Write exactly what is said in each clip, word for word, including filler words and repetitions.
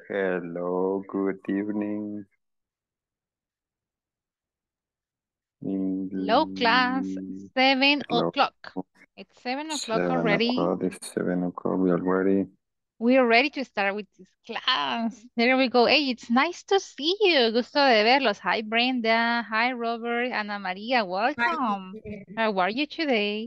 Hello, good evening. Hello, class. English. Seven Hello. o'clock. It's seven o'clock Seven already. o'clock. It's seven o'clock. We already. We are ready to start with this class. There we go. Hey, it's nice to see you. Gusto de verlos. Hi, Brenda. Hi, Robert. Ana Maria. Hi, Welcome. teacher. How are you today?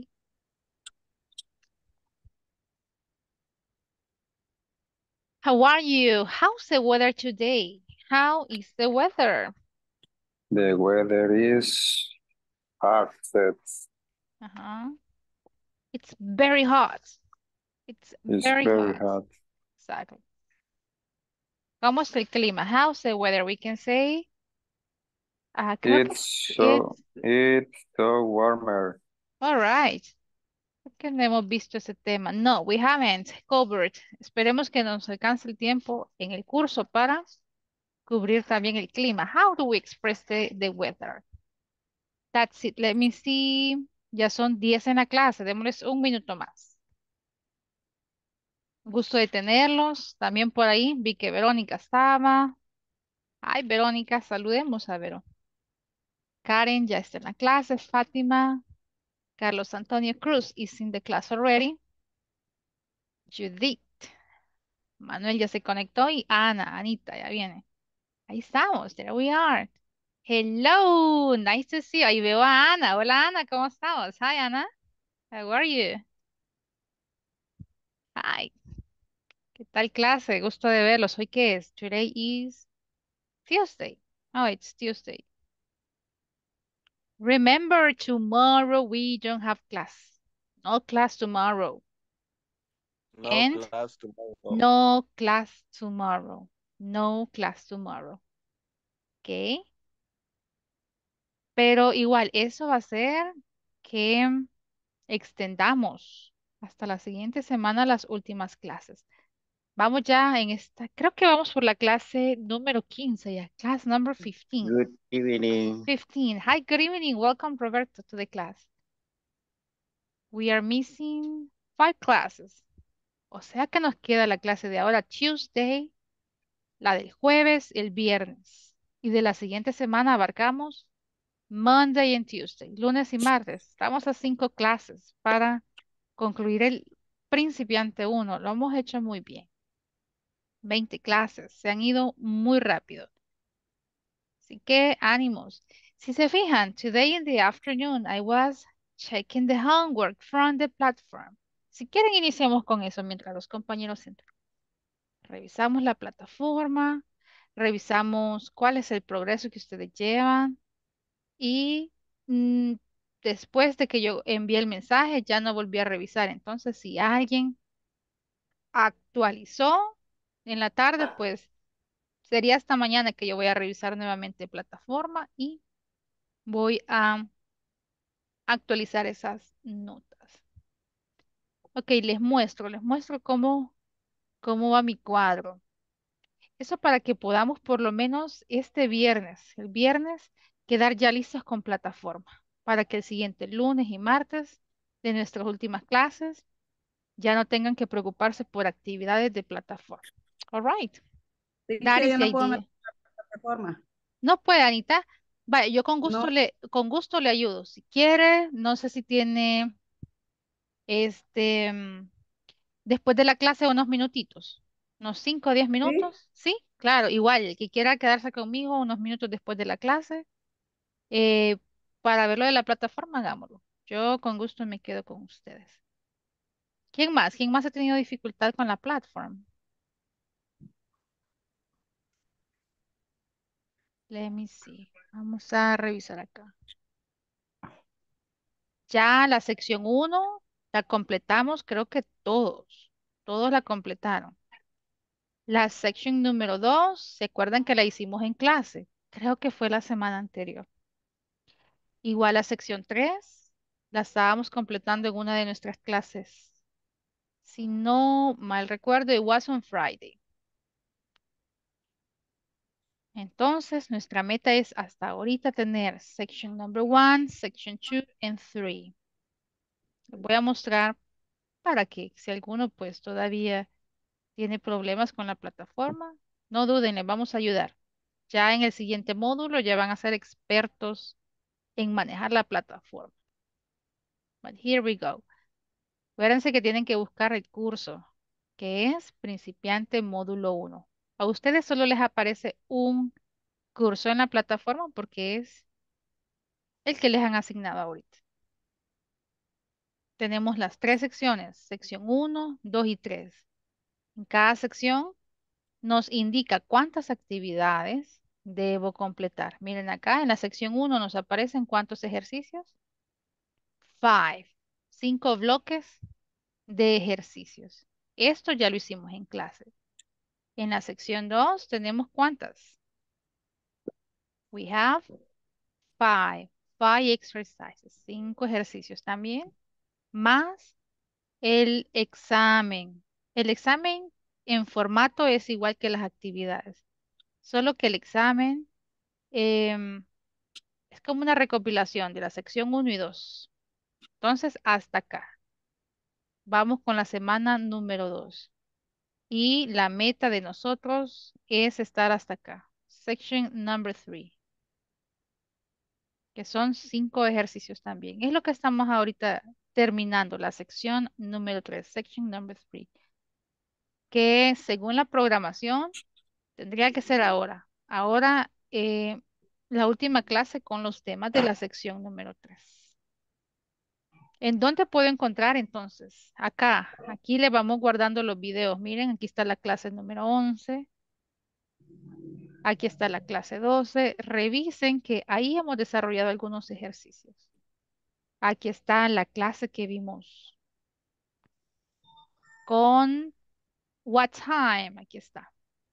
How are you? How's the weather today? How is the weather? The weather is perfect. Uh-huh. It's very hot. It's It's very very hot. hot. Exactly. ¿Cómo está el clima? How's the weather? We can say. Ah, creo que It's so. it's It's so warmer. all right. Creo que no hemos visto ese tema. No, we haven't covered. Esperemos que nos alcance el tiempo en el curso para cubrir también el clima. How do we express the, the weather? That's it. Let me see. Ya son diez en la clase. Démosles un minuto más. Gusto de tenerlos. También por ahí vi que Verónica estaba. Ay, Verónica, saludemos a Vero. Karen ya está en la clase. Fátima. Carlos Antonio Cruz is in the class already. Judith. Manuel ya se conectó y Ana, Anita ya viene. Ahí estamos, there we are. Hello, nice to see you. Ahí veo a Ana. Hola Ana, ¿cómo estamos? Hi Ana, how are you? Hi, ¿qué tal clase? Gusto de verlos. ¿Hoy qué es? Today is Tuesday. Oh, it's Tuesday. Remember, tomorrow we don't have class. No class tomorrow. No And class tomorrow. no class tomorrow. No class tomorrow. Okay. Pero igual, eso va a ser que extendamos hasta la siguiente semana las últimas clases. Vamos ya en esta, creo que vamos por la clase número quince ya, class number fifteen. Good evening. fifteen. Hi, good evening. Welcome, Roberto, to the class. We are missing five classes. O sea que nos queda la clase de ahora, Tuesday, la del jueves, el viernes. Y de la siguiente semana abarcamos Monday and Tuesday, lunes y martes. Estamos a cinco clases para concluir el principiante uno. Lo hemos hecho muy bien. veinte clases. Se han ido muy rápido. Así que ánimos. Si se fijan, today in the afternoon I was checking the homework from the platform. Si quieren, iniciamos con eso mientras los compañeros entran. Revisamos la plataforma, revisamos cuál es el progreso que ustedes llevan. Y mm, después de que yo envié el mensaje, ya no volví a revisar. Entonces, si alguien actualizó en la tarde, pues sería hasta mañana que yo voy a revisar nuevamente plataforma y voy a actualizar esas notas. Ok, les muestro, les muestro cómo, cómo va mi cuadro. Eso para que podamos por lo menos este viernes, el viernes, quedar ya listos con plataforma, para que el siguiente lunes y martes de nuestras últimas clases ya no tengan que preocuparse por actividades de plataforma. All right, that Teacher, is yo the no puedo idea. meter la plataforma. No puede, Anita. Vaya, yo con gusto No, le, con gusto le ayudo. Si quiere, no sé si tiene este mm, después de la clase unos minutitos, unos cinco o diez sí. minutos. Sí, claro, igual, el que quiera quedarse conmigo unos minutos después de la clase, eh, para verlo de la plataforma, hagámoslo. Yo con gusto me quedo con ustedes. ¿Quién más? ¿Quién más ha tenido dificultad con la plataforma? Let me see. Vamos a revisar acá. Ya la sección uno la completamos, creo que todos. Todos la completaron. La sección número dos, ¿se acuerdan que la hicimos en clase? Creo que fue la semana anterior. Igual la sección tres, la estábamos completando en una de nuestras clases. Si no mal recuerdo, it was on Friday. Entonces, nuestra meta es hasta ahorita tener section number one, section two, and three. Les voy a mostrar para que si alguno pues todavía tiene problemas con la plataforma, No duden, les vamos a ayudar. Ya en el siguiente módulo ya van a ser expertos en manejar la plataforma. But here we go. Acuérdense que tienen que buscar el curso, que es Principiante Módulo uno. A ustedes solo les aparece un curso en la plataforma porque es el que les han asignado ahorita. Tenemos las tres secciones, sección uno, dos y tres. En cada sección nos indica cuántas actividades debo completar. Miren acá en la sección uno nos aparecen cuántos ejercicios. Five. Cinco bloques de ejercicios. Esto ya lo hicimos en clase. En la sección dos tenemos cuántas. We have five. Five exercises. Cinco ejercicios también. Más el examen. El examen en formato es igual que las actividades. Solo que el examen em, es como una recopilación de la sección uno y dos. Entonces, hasta acá. Vamos con la semana número dos. Y la meta de nosotros es estar hasta acá. Section number three. Que son cinco ejercicios también. Es lo que estamos ahorita terminando, la sección número tres. Section number three. Que según la programación tendría que ser ahora. Ahora, eh, la última clase con los temas de la sección número tres. ¿En dónde puedo encontrar entonces? Acá, aquí le vamos guardando los videos. Miren, aquí está la clase número once. Aquí está la clase doce. Revisen que ahí hemos desarrollado algunos ejercicios. Aquí está la clase que vimos con what time. Aquí está.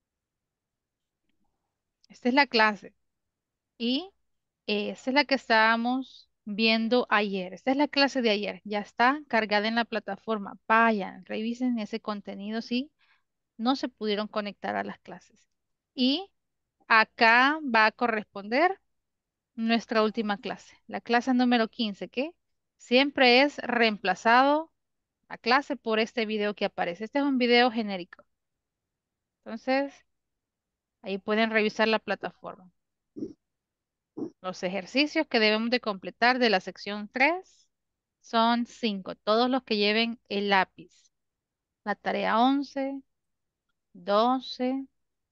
Esta es la clase. Y esa es la que estábamos viendo ayer. Esta es la clase de ayer. Ya está cargada en la plataforma. Vayan, revisen ese contenido si no se pudieron conectar a las clases. Y acá va a corresponder nuestra última clase, la clase número quince, que siempre es reemplazado la clase por este video que aparece. Este es un video genérico. Entonces, ahí pueden revisar la plataforma. Los ejercicios que debemos de completar de la sección tres son cinco, todos los que lleven el lápiz. La tarea once, doce,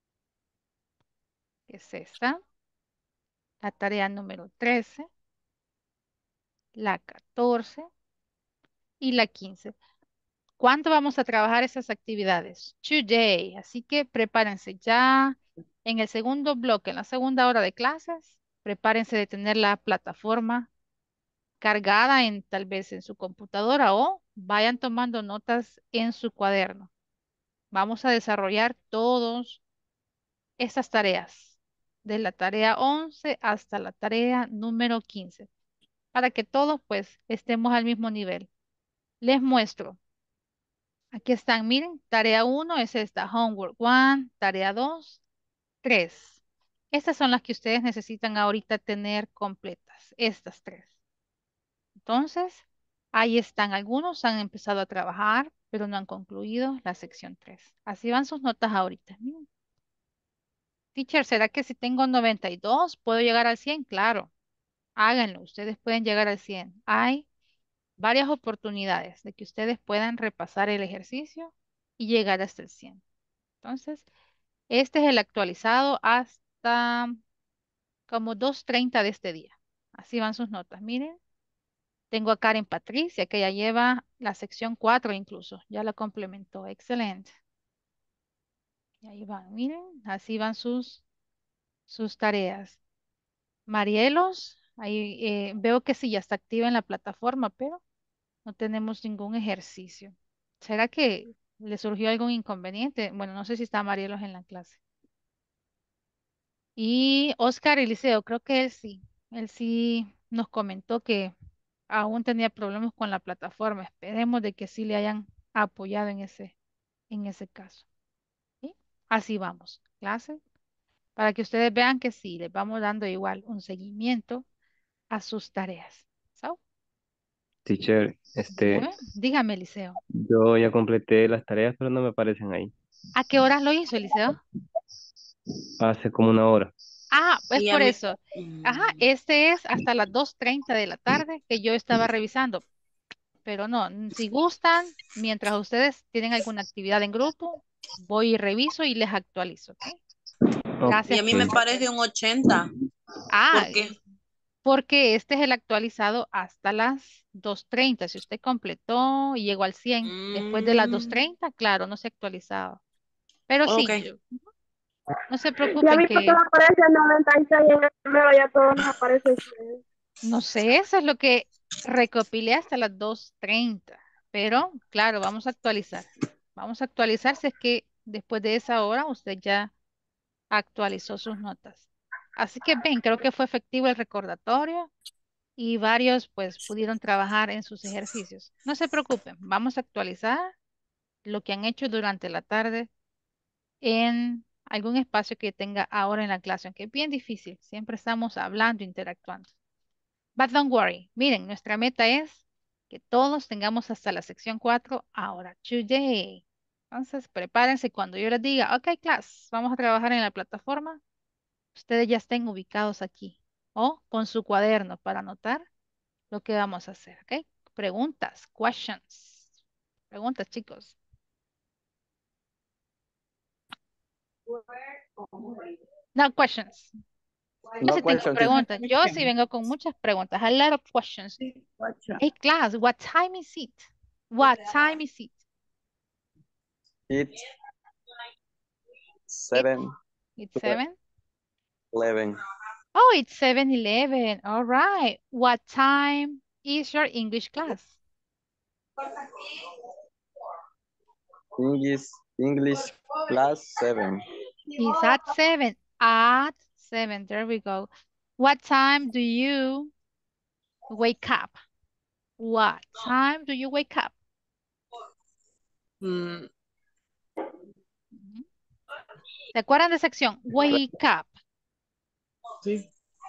que es esta. La tarea número trece, la catorce y la quince. ¿Cuándo vamos a trabajar esas actividades? Today. Así que prepárense ya en el segundo bloque, en la segunda hora de clases. Prepárense de tener la plataforma cargada en tal vez en su computadora o vayan tomando notas en su cuaderno. Vamos a desarrollar todas estas tareas, de la tarea once hasta la tarea número quince, para que todos pues estemos al mismo nivel. Les muestro. Aquí están, miren, tarea uno es esta, homework one, tarea dos, tres. Estas son las que ustedes necesitan ahorita tener completas, estas tres. Entonces, ahí están. Algunos han empezado a trabajar, pero no han concluido la sección tres. Así van sus notas ahorita. Miren. Teacher, ¿será que si tengo noventa y dos puedo llegar al cien? Claro, háganlo. Ustedes pueden llegar al cien. Hay varias oportunidades de que ustedes puedan repasar el ejercicio y llegar hasta el cien. Entonces, este es el actualizado hasta como dos treinta de este día. Así van sus notas. Miren, tengo a Karen Patricia que ya lleva la sección cuatro incluso. Ya la complementó. Excelente. Y ahí van, miren, así van sus, sus tareas. Marielos, ahí eh, veo que sí ya está activa en la plataforma, pero no tenemos ningún ejercicio. ¿Será que le surgió algún inconveniente? Bueno, no sé si está Marielos en la clase. Y Oscar Eliseo, creo que él sí. Él sí nos comentó que aún tenía problemas con la plataforma. Esperemos de que sí le hayan apoyado en ese, en ese caso. ¿Sí? Así vamos. Clase. Para que ustedes vean que sí, les vamos dando igual un seguimiento a sus tareas. ¿So? Teacher, este, Dígame, dígame, Eliseo. yo ya completé las tareas, pero no me aparecen ahí. ¿A qué horas lo hizo, Eliseo? Hace como una hora. Ah, es Y a por mí- eso. Ajá, este es hasta las dos treinta de la tarde que yo estaba revisando. Pero no, n- si gustan, mientras ustedes tienen alguna actividad en grupo, voy y reviso y les actualizo, ¿ok? Y Gracias a mí por... me parece un ochenta. Ah, ¿Por qué? porque este es el actualizado hasta las dos treinta. Si usted completó y llegó al cien después de las dos Mm, treinta, claro, no se ha actualizado. Pero ok. sí, yo- no se Y a preocupen mí porque que, me aparece noventa y seis en el primero y a todos nos aparece cien. no sé, eso es lo que recopilé hasta las dos treinta. Pero claro, vamos a actualizar. Vamos a actualizar si es que después de esa hora usted ya actualizó sus notas. Así que ven, creo que fue efectivo el recordatorio y varios pues pudieron trabajar en sus ejercicios. No se preocupen, vamos a actualizar lo que han hecho durante la tarde en algún espacio que tenga ahora en la clase, aunque es bien difícil, siempre estamos hablando, interactuando. But don't worry, miren, nuestra meta es que todos tengamos hasta la sección cuatro ahora, today. Entonces, prepárense cuando yo les diga, ok, class, vamos a trabajar en la plataforma, ustedes ya estén ubicados aquí o con su cuaderno para anotar lo que vamos a hacer, ¿ok? Preguntas, questions. Preguntas, chicos. No questions. Yo No sí tengo question, teacher. preguntas. Yo sí vengo con muchas preguntas. A lot of questions. Hey, class, what time is it? What time is it? It's seven, It's seven? eleven. Oh, it's seven eleven. All right. What time is your English class? English, English class seven. It's at seven. At seven. There we go. What time do you wake up? What time do you wake up? Mm, Ujú. ¿Se acuerdan de sección? Wake up. sí.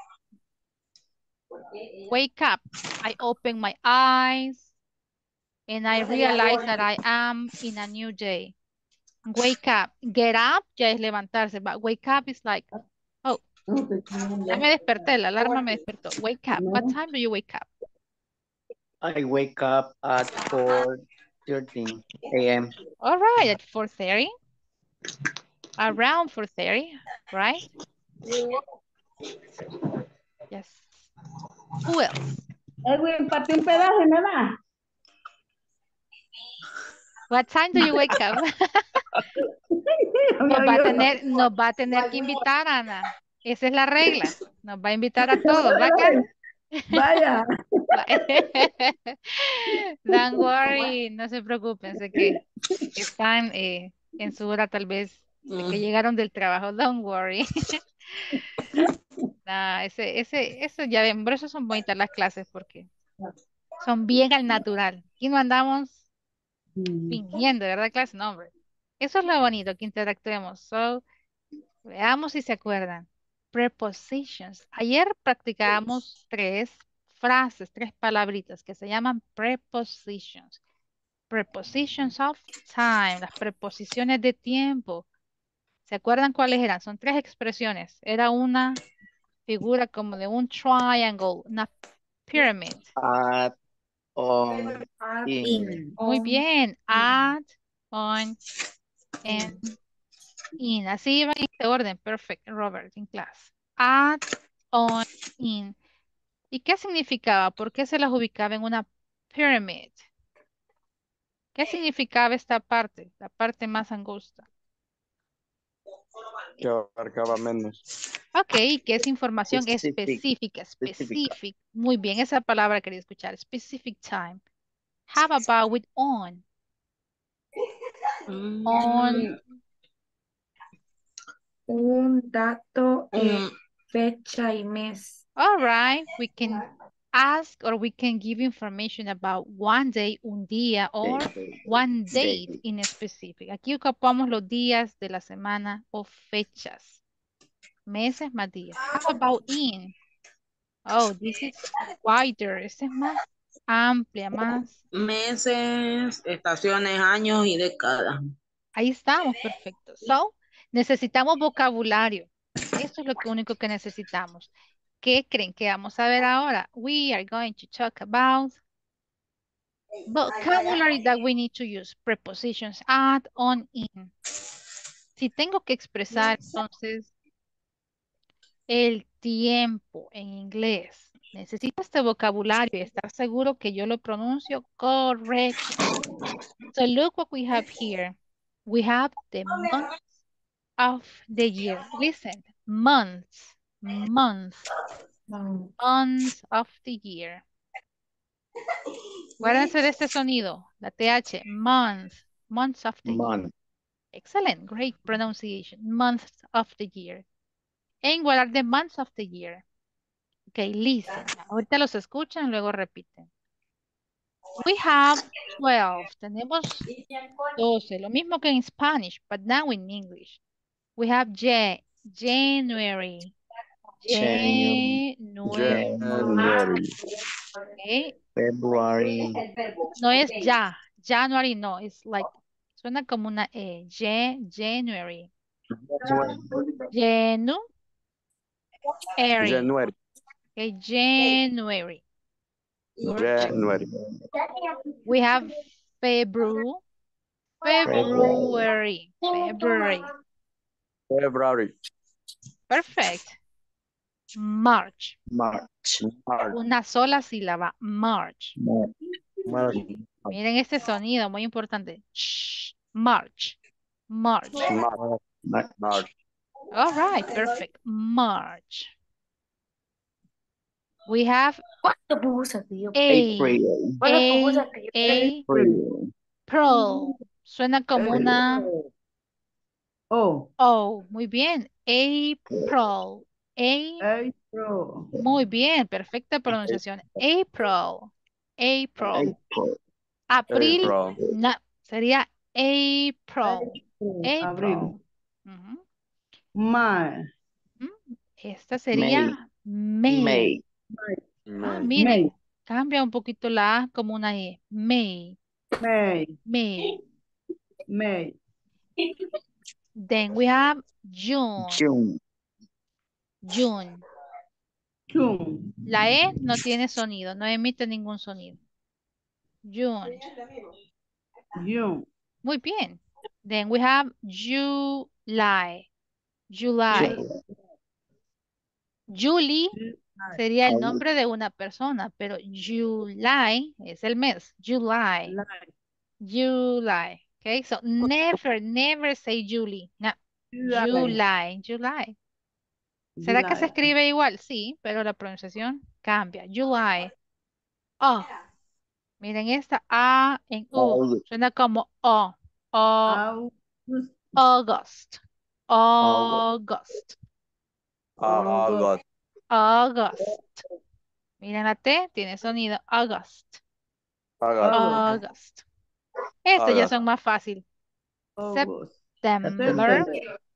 Wake up. I open my eyes and I realize that I am in a new day. Wake up. Get up ya es levantarse. But wake up is like, oh, ya me desperté. La alarma me despertó. Wake up. What time do you wake up? I wake up at four thirty a m All right, at four thirty. Around four thirty, right? Yes. Who else? Edwin, parte un pedazo, ¿no da? What time do you wake up? Nos va a tener, nos va a tener que invitar, Ana. Esa es la regla. Nos va a invitar a todos, ¿va acá? Vaya. Don't worry, no se preocupen, sé que están eh, en su hora tal vez de que llegaron del trabajo. Don't worry. No, ese, ese, eso ya ven, por eso son bonitas las clases porque son bien al natural. Aquí no andamos fingiendo, ¿verdad, clase? No, hombre. Eso es lo bonito, que interactuemos. So, veamos si se acuerdan. Prepositions. Ayer practicábamos tres frases, tres palabritas que se llaman prepositions. Prepositions of time, las preposiciones de tiempo. ¿Se acuerdan cuáles eran? Son tres expresiones. Era una figura como de un triangle, una pyramid. At, on, in. Muy bien. At, on, and in. Así iban en este orden. Perfect, Robert, in class. At, on, in. ¿Y qué significaba? ¿Por qué se las ubicaba en una pyramid? ¿Qué significaba esta parte? La parte más angosta. Que abarcaba menos. Ok, que es información Specific. específica, Específica. specific. Muy bien, esa palabra quería escuchar. Specific time. How about with on? Mm, On. Un dato, eh, mm, fecha y mes. All right, we can ask or we can give information about one day, un día, or day, one day. date in specific. Aquí ocupamos los días de la semana o fechas. Meses más días. How about in? Oh, this is wider. Este es más amplia, más. Meses, estaciones, años y décadas. Ahí estamos, perfecto. So, necesitamos vocabulario. Esto es lo que único que necesitamos. ¿Qué creen que vamos a ver ahora? We are going to talk about vocabulary that we need to use. Prepositions at, on, in. Si tengo que expresar entonces el tiempo en inglés, necesito este vocabulario y estar seguro que yo lo pronuncio correcto. So look what we have here. We have the months of the year. Listen, months, months, months of the year. Acuérdense de este sonido, la T H, months, months of the year. Month. Excellent, great pronunciation, months of the year. And what are the months of the year? Okay, listen. Ahorita los escuchan, luego repiten. We have twelve. Tenemos doce. Lo mismo que en Spanish, but now in English. We have J, January. January. January. January. Okay. February. No es ya. January no. It's like, suena como una E. Ja- January. Janu. Airy. January. Okay, January. January. We have February. February. February. February. Perfect. March. March. March. Una sola sílaba. March. March. Miren este sonido, muy importante. Shh. March. March. March. March. March. All right, perfect. March. We have ¿Cuánto puso tío? April. A, A, April. April. Suena como una Oh, O. Muy bien. April. A. April. Muy bien. Perfecta pronunciación. April. April. April. Abril. April. No. Sería April. April. Abril. Ujú. May. Mm, Esta sería May. May. Ah, May. miren, May. cambia un poquito la A como una E. May. May. May. May. Then we have June. June. June. June. La E no tiene sonido, no emite ningún sonido. June. June. Muy bien. Then we have July. July. Julie sería el nombre de una persona, pero July es el mes. July. July. Okay, so never, never say Julie. No. July. July. ¿Será que se July. escribe igual? Sí, pero la pronunciación cambia. July. Oh. Miren esta A en U. August. Suena como O. O. August. August. August. August. August. Miren la T, tiene sonido. August. August. August. Estas ya August. son más fácil. August. September.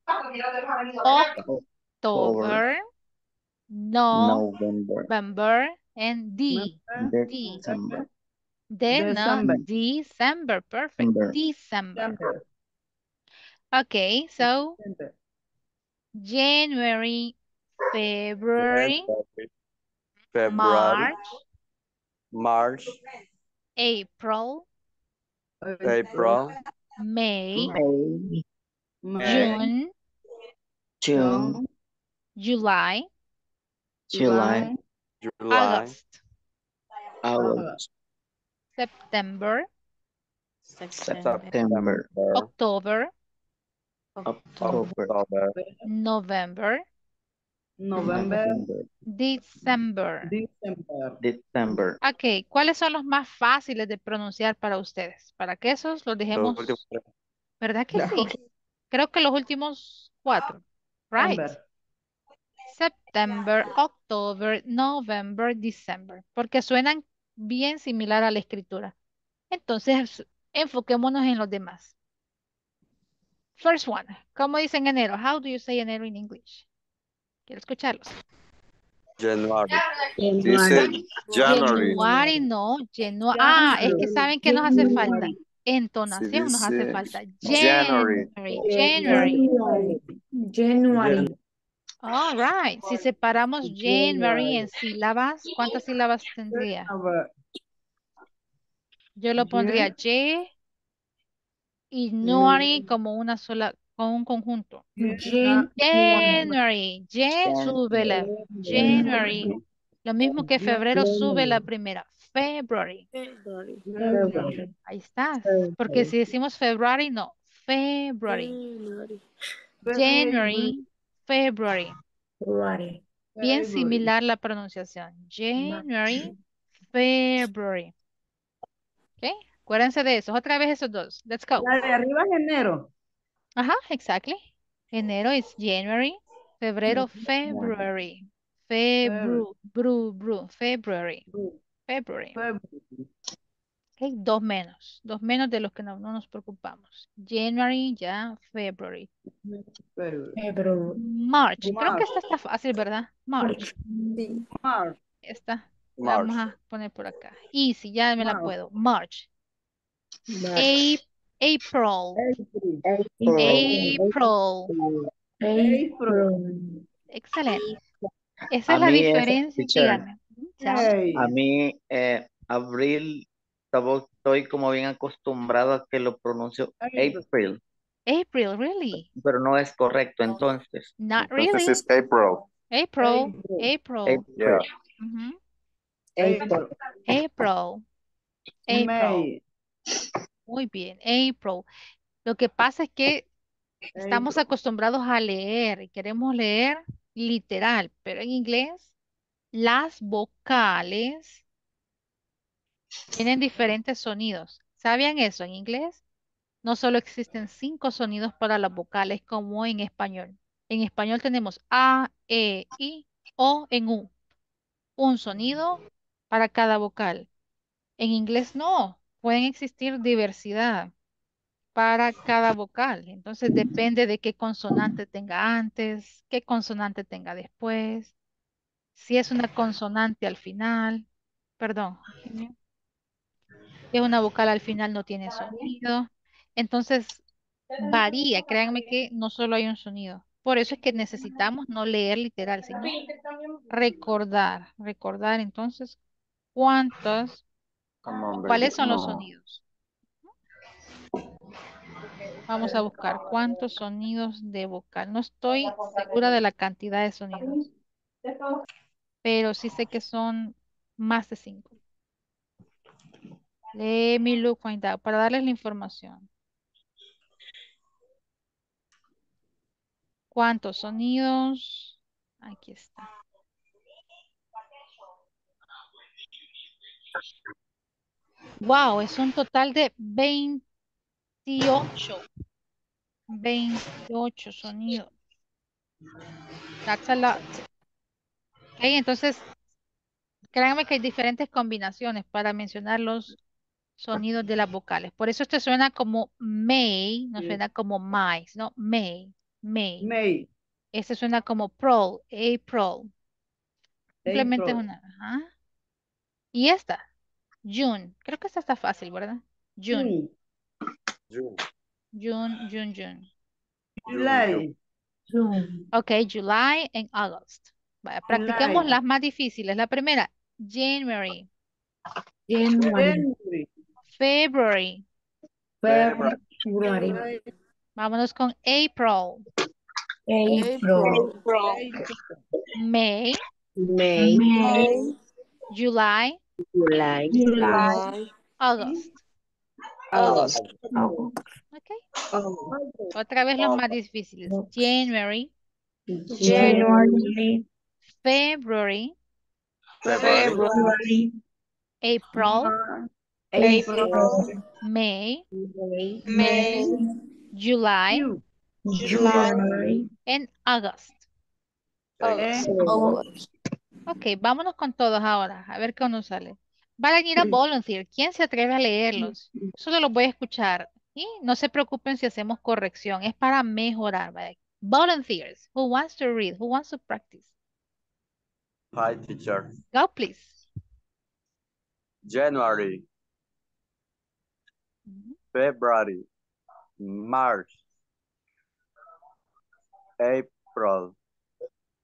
October. November. November. And D. D. December. De, no, December. December. Perfect. December. December. December. Okay, so December. January, February, February. March, March. April, April. May, May. June, June. July, July. July. August, August. September, September. October, October. October. November, November. December. December. December. Ok, ¿cuáles son los más fáciles de pronunciar para ustedes? Para que esos los dejemos, Los últimos tres. ¿verdad que sí? Creo que los últimos cuatro, right? December. September, October, November, December, porque suenan bien similar a la escritura. Entonces, enfoquémonos en los demás. First one, ¿cómo dicen enero? How do you say enero in English? Quiero escucharlos. January. Dice January. January, no, January. Ah, es que saben que nos hace falta. Entonación Sí, nos hace dice falta. January. January, January. January. January. All right. Si separamos January en sílabas, ¿cuántas sílabas tendría? January. Yo lo pondría Jan- J y Nuary como una sola, con un conjunto. Jan- January. J sube la January. Lo mismo que febrero sube la primera. February. February. Ahí está. Porque si decimos February, no. February. January. February. February. Bien February. similar la pronunciación. January. February. ¿Ok? Acuérdense de eso. Otra vez esos dos. Let's go. La de arriba es enero. Ajá, exactly. Enero es January. Febrero, February. Febru, bru, bru, February. February. February. Ok, dos menos. Dos menos de los que no, no nos preocupamos. January, ya, February. February. February. March. Creo que March. esta está fácil, ¿verdad? March. March. Esta la vamos March. a poner por acá. Easy, ya me la March. puedo. March. A- April. April. April. April. Excelente. Esa A es la mí es, diferencia. teacher, Dígame. Tell me. Hey. a mí eh, abril, tabo- estoy como bien acostumbrado a que lo pronuncio April. April, April, really? pero no es correcto entonces. Not Entonces really. es April. April. April. April. Yeah. April. Ujú. April. April. April. May. Muy bien. April. Lo que pasa es que estamos April. acostumbrados a leer y queremos leer literal, pero en inglés las vocales tienen diferentes sonidos. ¿Sabían eso? En inglés no solo existen cinco sonidos para las vocales como en español. En español tenemos A, E, I, O en U. Un sonido para cada vocal. En inglés no. Pueden existir diversidad para cada vocal. Entonces depende de qué consonante tenga antes, qué consonante tenga después, si es una consonante al final, perdón, si es una vocal al final no tiene sonido. Entonces varía, créanme que no solo hay un sonido. Por eso es que necesitamos no leer literal, sino recordar, recordar entonces cuántos, Come on, baby, cuáles son come los on. sonidos. Vamos a buscar cuántos sonidos de vocal. No estoy segura de la cantidad de sonidos, pero sí sé que son más de cinco. Let me look find out para darles la información. ¿Cuántos sonidos? Aquí está. Wow, es un total de veintiocho. veintiocho sonidos. That's a lot. Ok, entonces, créanme que hay diferentes combinaciones para mencionar los sonidos de las vocales. Por eso este suena como may, no suena como my, sino may, may. May. Este suena como pro, April. Simplemente es April. una. Ajá. Y esta, June. Creo que esta está fácil, ¿verdad? June, June. June, June, June. July. June. Ok, July and August. Vaya, practiquemos July. las más difíciles. La primera, January, January. January. February. February. Vámonos con April, April. May, May, May. July, July, July. August. August, August. Ok, August, otra vez los más difíciles. January, January. February, February. April, April. May, May, May. July, June. July. and August. August, Ok, vámonos con todos ahora, a ver qué nos sale. Van a ir a volunteer. ¿Quién se atreve a leerlos? Solo los voy a escuchar. Y no se preocupen si hacemos corrección. Es para mejorar. ¿Vale? Volunteers. Who wants to read? Who wants to practice? Hi, teacher. Go, please. January, Mhm. February, March, April,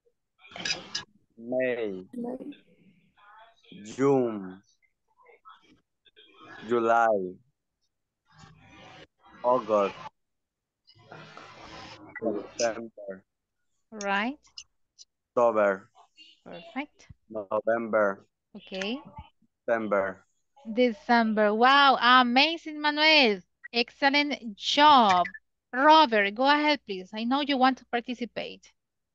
May, June, July, August, September, Right. October, Perfect. November, Okay. December. December. Wow. Amazing, Manuel. Excellent job. Robert, go ahead, please. I know you want to participate.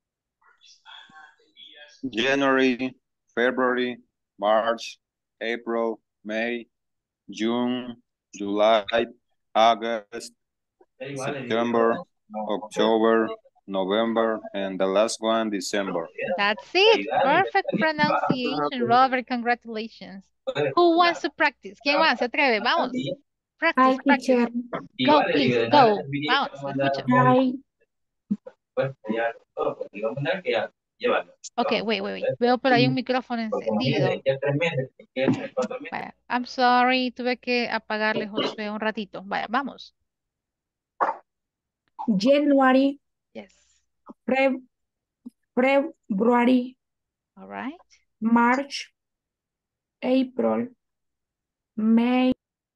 January, February, March, April, May, June, July, August, September, October, November, and the last one, December. That's it. Perfect pronunciation, Robert. Congratulations. Who wants to practice? ¿Quién más se atreve? Vamos. Practice, Hi, practice. teacher. Go, please, go. Vamos, lo escucho. Hi. Ok, wait, wait, wait. Veo por ahí un micrófono encendido. Vaya, I'm sorry, tuve que apagarle Josué un ratito. Vaya, vamos. January, Yes. Feb February, All right. March, April, May.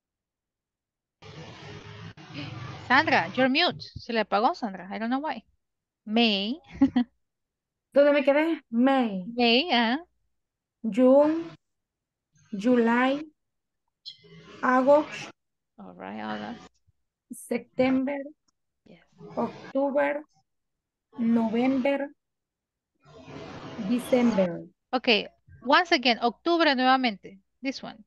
Sandra, you're mute. Se le apagó, Sandra. I don't know why. May. ¿Dónde me quedé? May, May, ah. June, July, August, All right, August. September, Yes. October, November, December. Okay, once again, octubre nuevamente. This one.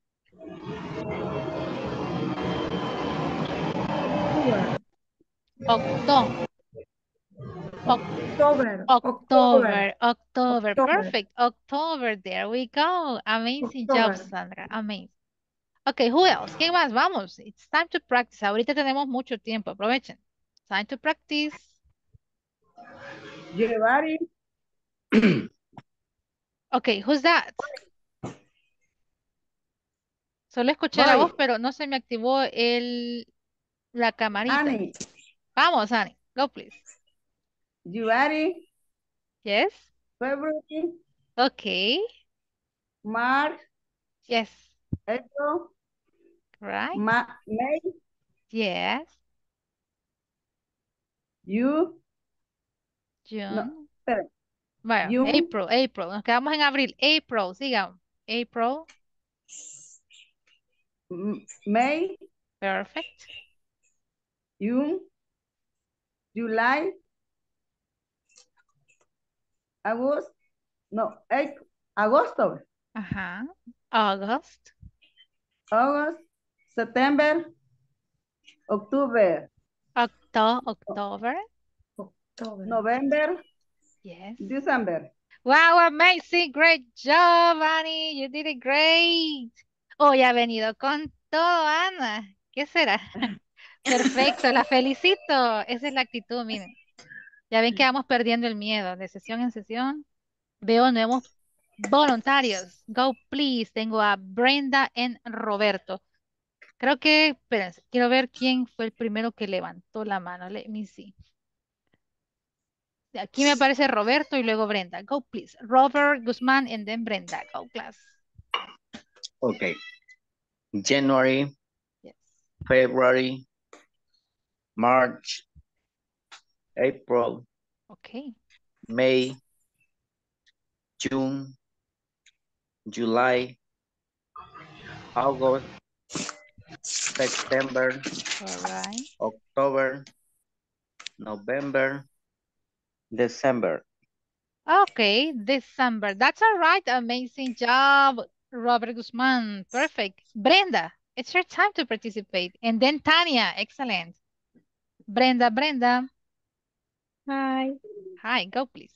October, Octo. October, October, October, October. perfect. October, there we go. Amazing job, October. Sandra. Amazing. Okay, who else? ¿Quién más? Vamos. It's time to practice. Ahorita tenemos mucho tiempo. Aprovechen. Time to practice. January, Okay, who's that? Solo escuché la Voy. voz, pero no se me activó el, la camarita. Annie, Vamos, Annie. Go, please. January, Yes. February, Okay. March, Yes. April, Right. Ma May, Yes. June, June. no, espera, Bueno, June. April, April. Nos quedamos en abril. April, sigan. April. M- May, Perfect. June, July, August, no, April, Agosto, Ajá. August. August, September, October, Octo, October. October. November, Yes. December. Wow, amazing. Great job, Annie. You did it great. Hoy ha venido con todo, Ana. ¿Qué será? Perfecto, la felicito. Esa es la actitud, miren. Ya ven que vamos perdiendo el miedo de sesión en sesión. Veo nuevos voluntarios. Go, please. Tengo a Brenda y Roberto. Creo que, espérense, quiero ver quién fue el primero que levantó la mano. Let me see. Aquí me aparece Roberto y luego Brenda. Go, please. Robert, Guzmán, and then Brenda. Go, class. Okay. January, Yes. February, March, April, Okay. May, June, July, August, September, All right. October, November, December. Okay, December. That's all right. Amazing job, Robert Guzmán. Perfect. Brenda, it's your time to participate. And then Tania, excellent. Brenda, Brenda. Hi. Hi, go please.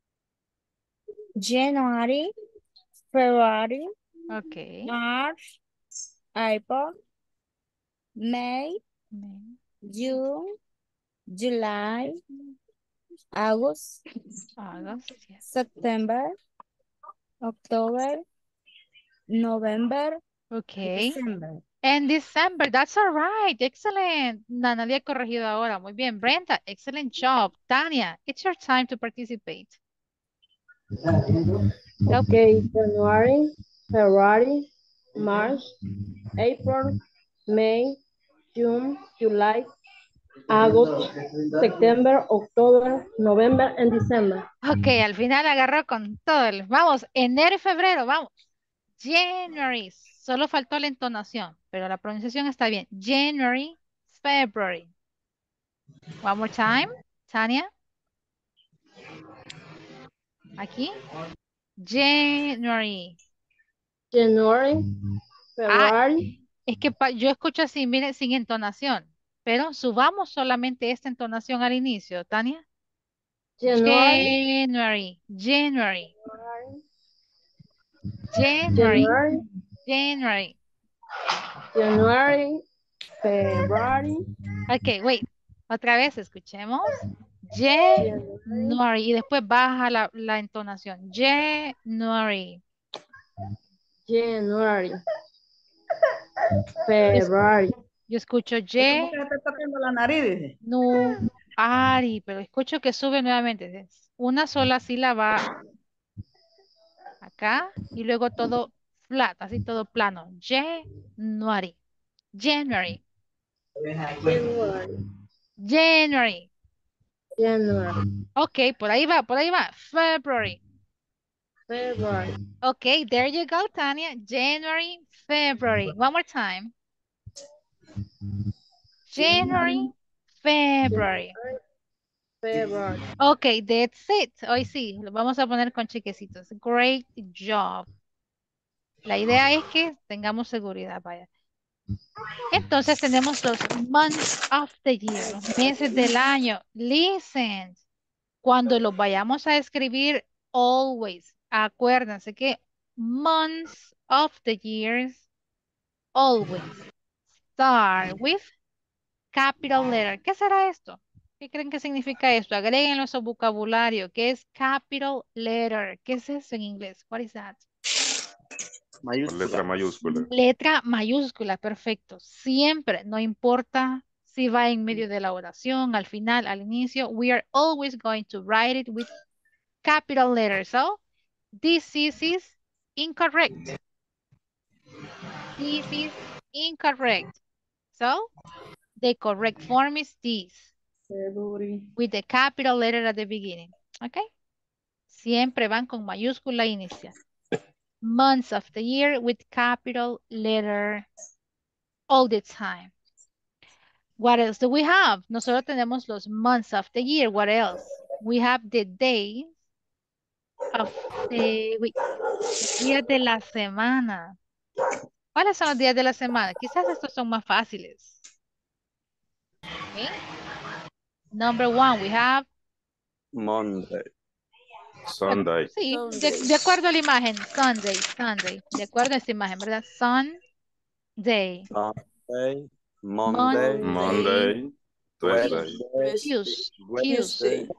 January, February, Okay. March, April, May, May, June, July, August, August, yes. September, October, November, Okay. December. And December, that's all right. Excellent. No, nadie ha corregido ahora. Muy bien. Brenda, excellent job. Tania, it's your time to participate. Go. Okay, January, February, March, April, May, June, July, August, September, October, November, and December. Ok, al final agarró con todo. el- Vamos, enero y febrero, vamos. January. Solo faltó la entonación, pero la pronunciación está bien. January, February. One more time. Tania. Aquí. January. January, Ah, February, es que pa- yo escucho así, mire, sin entonación. Pero subamos solamente esta entonación al inicio, Tania. January, January, January, January, January, January. January, February, Ok, wait. Otra vez escuchemos. January, January. Y después baja la, la entonación. January. January, Yo, February, yo escucho Es como January, que se está tocando la nariz, dice. pero escucho que sube nuevamente. Es una sola sílaba acá y luego todo flat, así todo plano. January. January. January, January. January, Ok, por ahí va, por ahí va. February. February, Okay, there you go, Tanya. January, February. One more time. January, February. February. Okay, that's it. Hoy sí, lo vamos a poner con chequecitos. Great job. La idea es que tengamos seguridad, vaya. Entonces tenemos los months of the year, los meses del año. Listen, cuando los vayamos a escribir, always, acuérdense que months of the years, always start with capital letter. ¿Qué será esto? ¿Qué creen que significa esto? Agréguenlo a su vocabulario. ¿Qué es capital letter? ¿Qué es eso en inglés? What is that? Con letra mayúscula. Letra mayúscula, perfecto. Siempre, no importa si va en medio de la oración, al final, al inicio, we are always going to write it with capital letters. So, this is, is incorrect. This is incorrect. So, the correct form is this. February. With the capital letter at the beginning. Okay? Siempre van con mayúscula inicial. Months of the year with capital letter all the time. What else do we have? Nosotros tenemos los months of the year. What else? We have the days of the week. Días de la semana. ¿Cuáles son los días de la semana? Quizás estos son más fáciles. Okay. Number one, we have Monday. Sunday. Sí, de, de acuerdo a la imagen, Sunday, Sunday, de acuerdo a esta imagen, ¿verdad? Sunday, Sunday. Monday. Monday. Tuesday. Tuesday, Wednesday.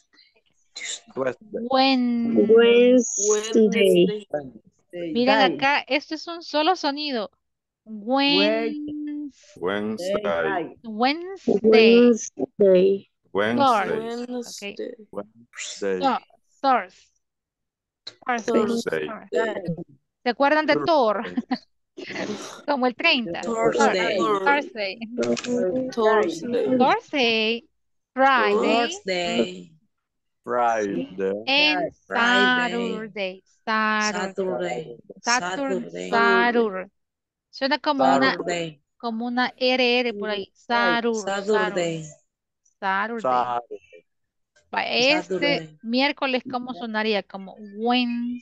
Tuesday. Wednesday. Wednesday, Miren Day. acá, esto es un solo sonido. Wednesday. Wednesday. Wednesday. Wednesday, Wednesday. Okay. Wednesday. So, Thurs. Thursday. ¿Se acuerdan de Thor? Como el treinta. Thursday. Thursday. Thursday. Thursday. Friday. Thursday. Friday. And Friday. Saturday. Saturday. Saturday. Saturday. Saturday. Suena como una, Saturday. como una R R por ahí. Saturday. Saturday. Saturday. Saturday. Pa- Este Saturday. miércoles, ¿cómo sonaría? Como Wednesday.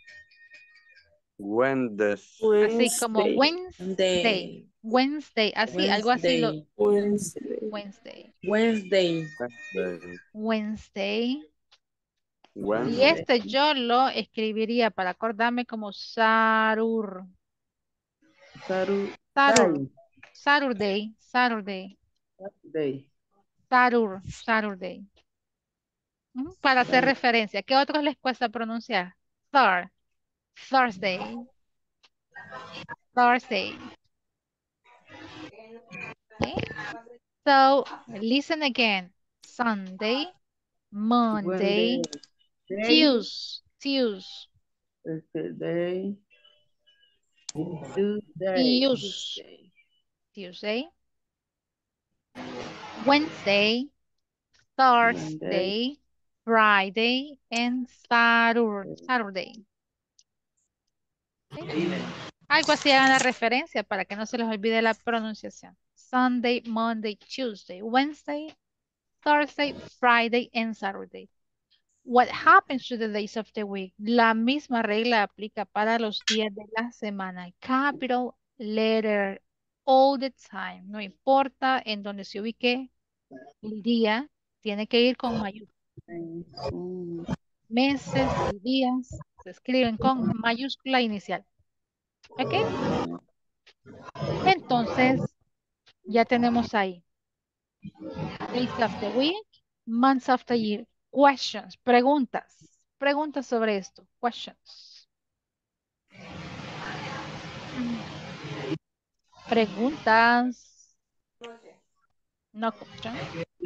Wednesday. Así como Wednesday. Day. Wednesday. Así, algo así. Lo, Wednesday. Wednesday. Wednesday. Wednesday. Wednesday. Y Wednesday. este yo lo escribiría para acordarme como Sarur. Saturday. Sarur. Saturday. Saturday. Saturday. Sarur. Saturday. Ujú, para hacer referencia. ¿Qué otros les cuesta pronunciar? Thur. Thursday. Thursday. Okay. So, listen again. Sunday, Monday, Wednesday. Tuesday, Tuesday. Yesterday. Tuesday. Tuesday. Tuesday. Wednesday, Thursday, Friday, and Satur- Saturday. ¿Sí? Algo así hagan la referencia para que no se les olvide la pronunciación. Sunday, Monday, Tuesday, Wednesday, Thursday, Friday, and Saturday. What happens to the days of the week? La misma regla aplica para los días de la semana. Capital letter all the time. No importa en donde se ubique el día, tiene que ir con mayúscula. Meses y días se escriben con mayúscula inicial. ¿Ok? Entonces, ya tenemos ahí. Days of the week, months of the year. Questions, preguntas. Preguntas sobre esto. Questions. Preguntas. No questions.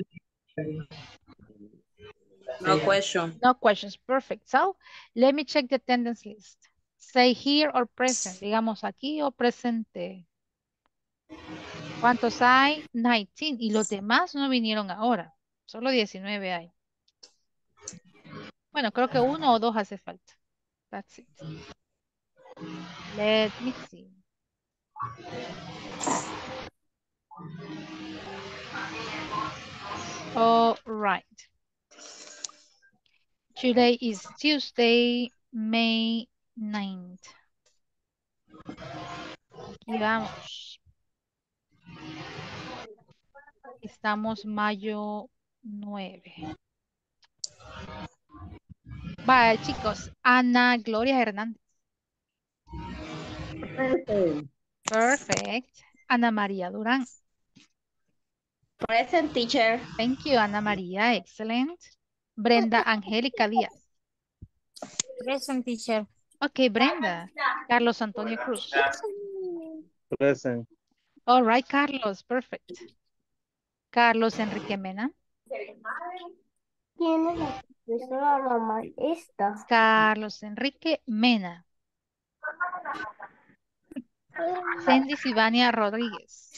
No question. No questions. Perfect. So, let me check the attendance list. Say here or present. Digamos aquí o presente. ¿Cuántos hay? diecinueve. Y los demás no vinieron ahora. Solo diecinueve hay. Bueno, creo que uno o dos hace falta. That's it. Let me see. All right. Today is Tuesday, May ninth. Aquí vamos. Estamos mayo nueve. Vale, chicos. Ana Gloria Hernández. Present. Perfect. Ana María Durán. Present, teacher. Thank you, Ana María. Excellent. Brenda Angélica Díaz. Present, teacher. Ok, Brenda. Carlos Antonio Cruz. Present. All right, Carlos. Perfect. Carlos Enrique Mena. ¿Quién es la profesora normal? Esta. Carlos Enrique Mena. Cindy Sivania Rodríguez.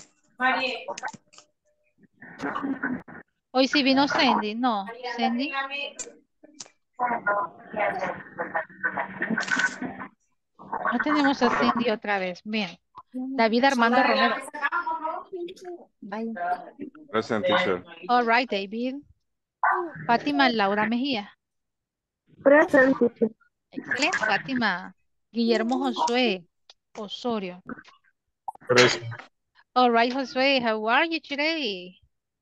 Hoy sí vino Cindy. No, Cindy. No tenemos a Cindy otra vez. Bien. David Armando Romero. Present, teacher. All right, David. Fátima Laura Mejía. Present, teacher. Excelente, Fátima. Guillermo Josué Osorio. Present. All right, Josué, how are you today?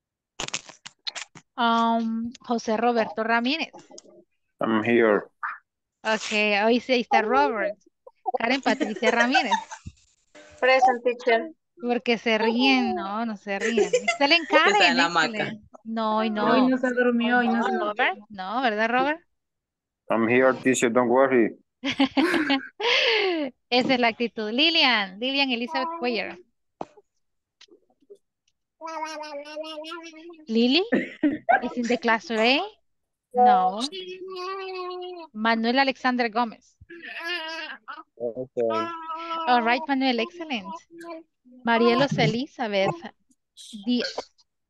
Um, José Roberto Ramírez. I'm here. Ok, hoy sí está Robert. Karen Patricia Ramírez. Present, teacher. Porque se ríen, no, no se ríen. Excelente, Está Karen. en la hamaca. Excelente. No, y no. Hoy no se durmió, hoy no No, se durmió. Robert. No, ¿verdad, Robert? I'm here, teacher, don't worry. Esa es la actitud. Lilian, Lilian Elizabeth Cuellar. Lily, is in the class today? No. Manuel Alexander Gómez. Okay. All right, Manuel, excellent. Marielos Elizabeth Díaz.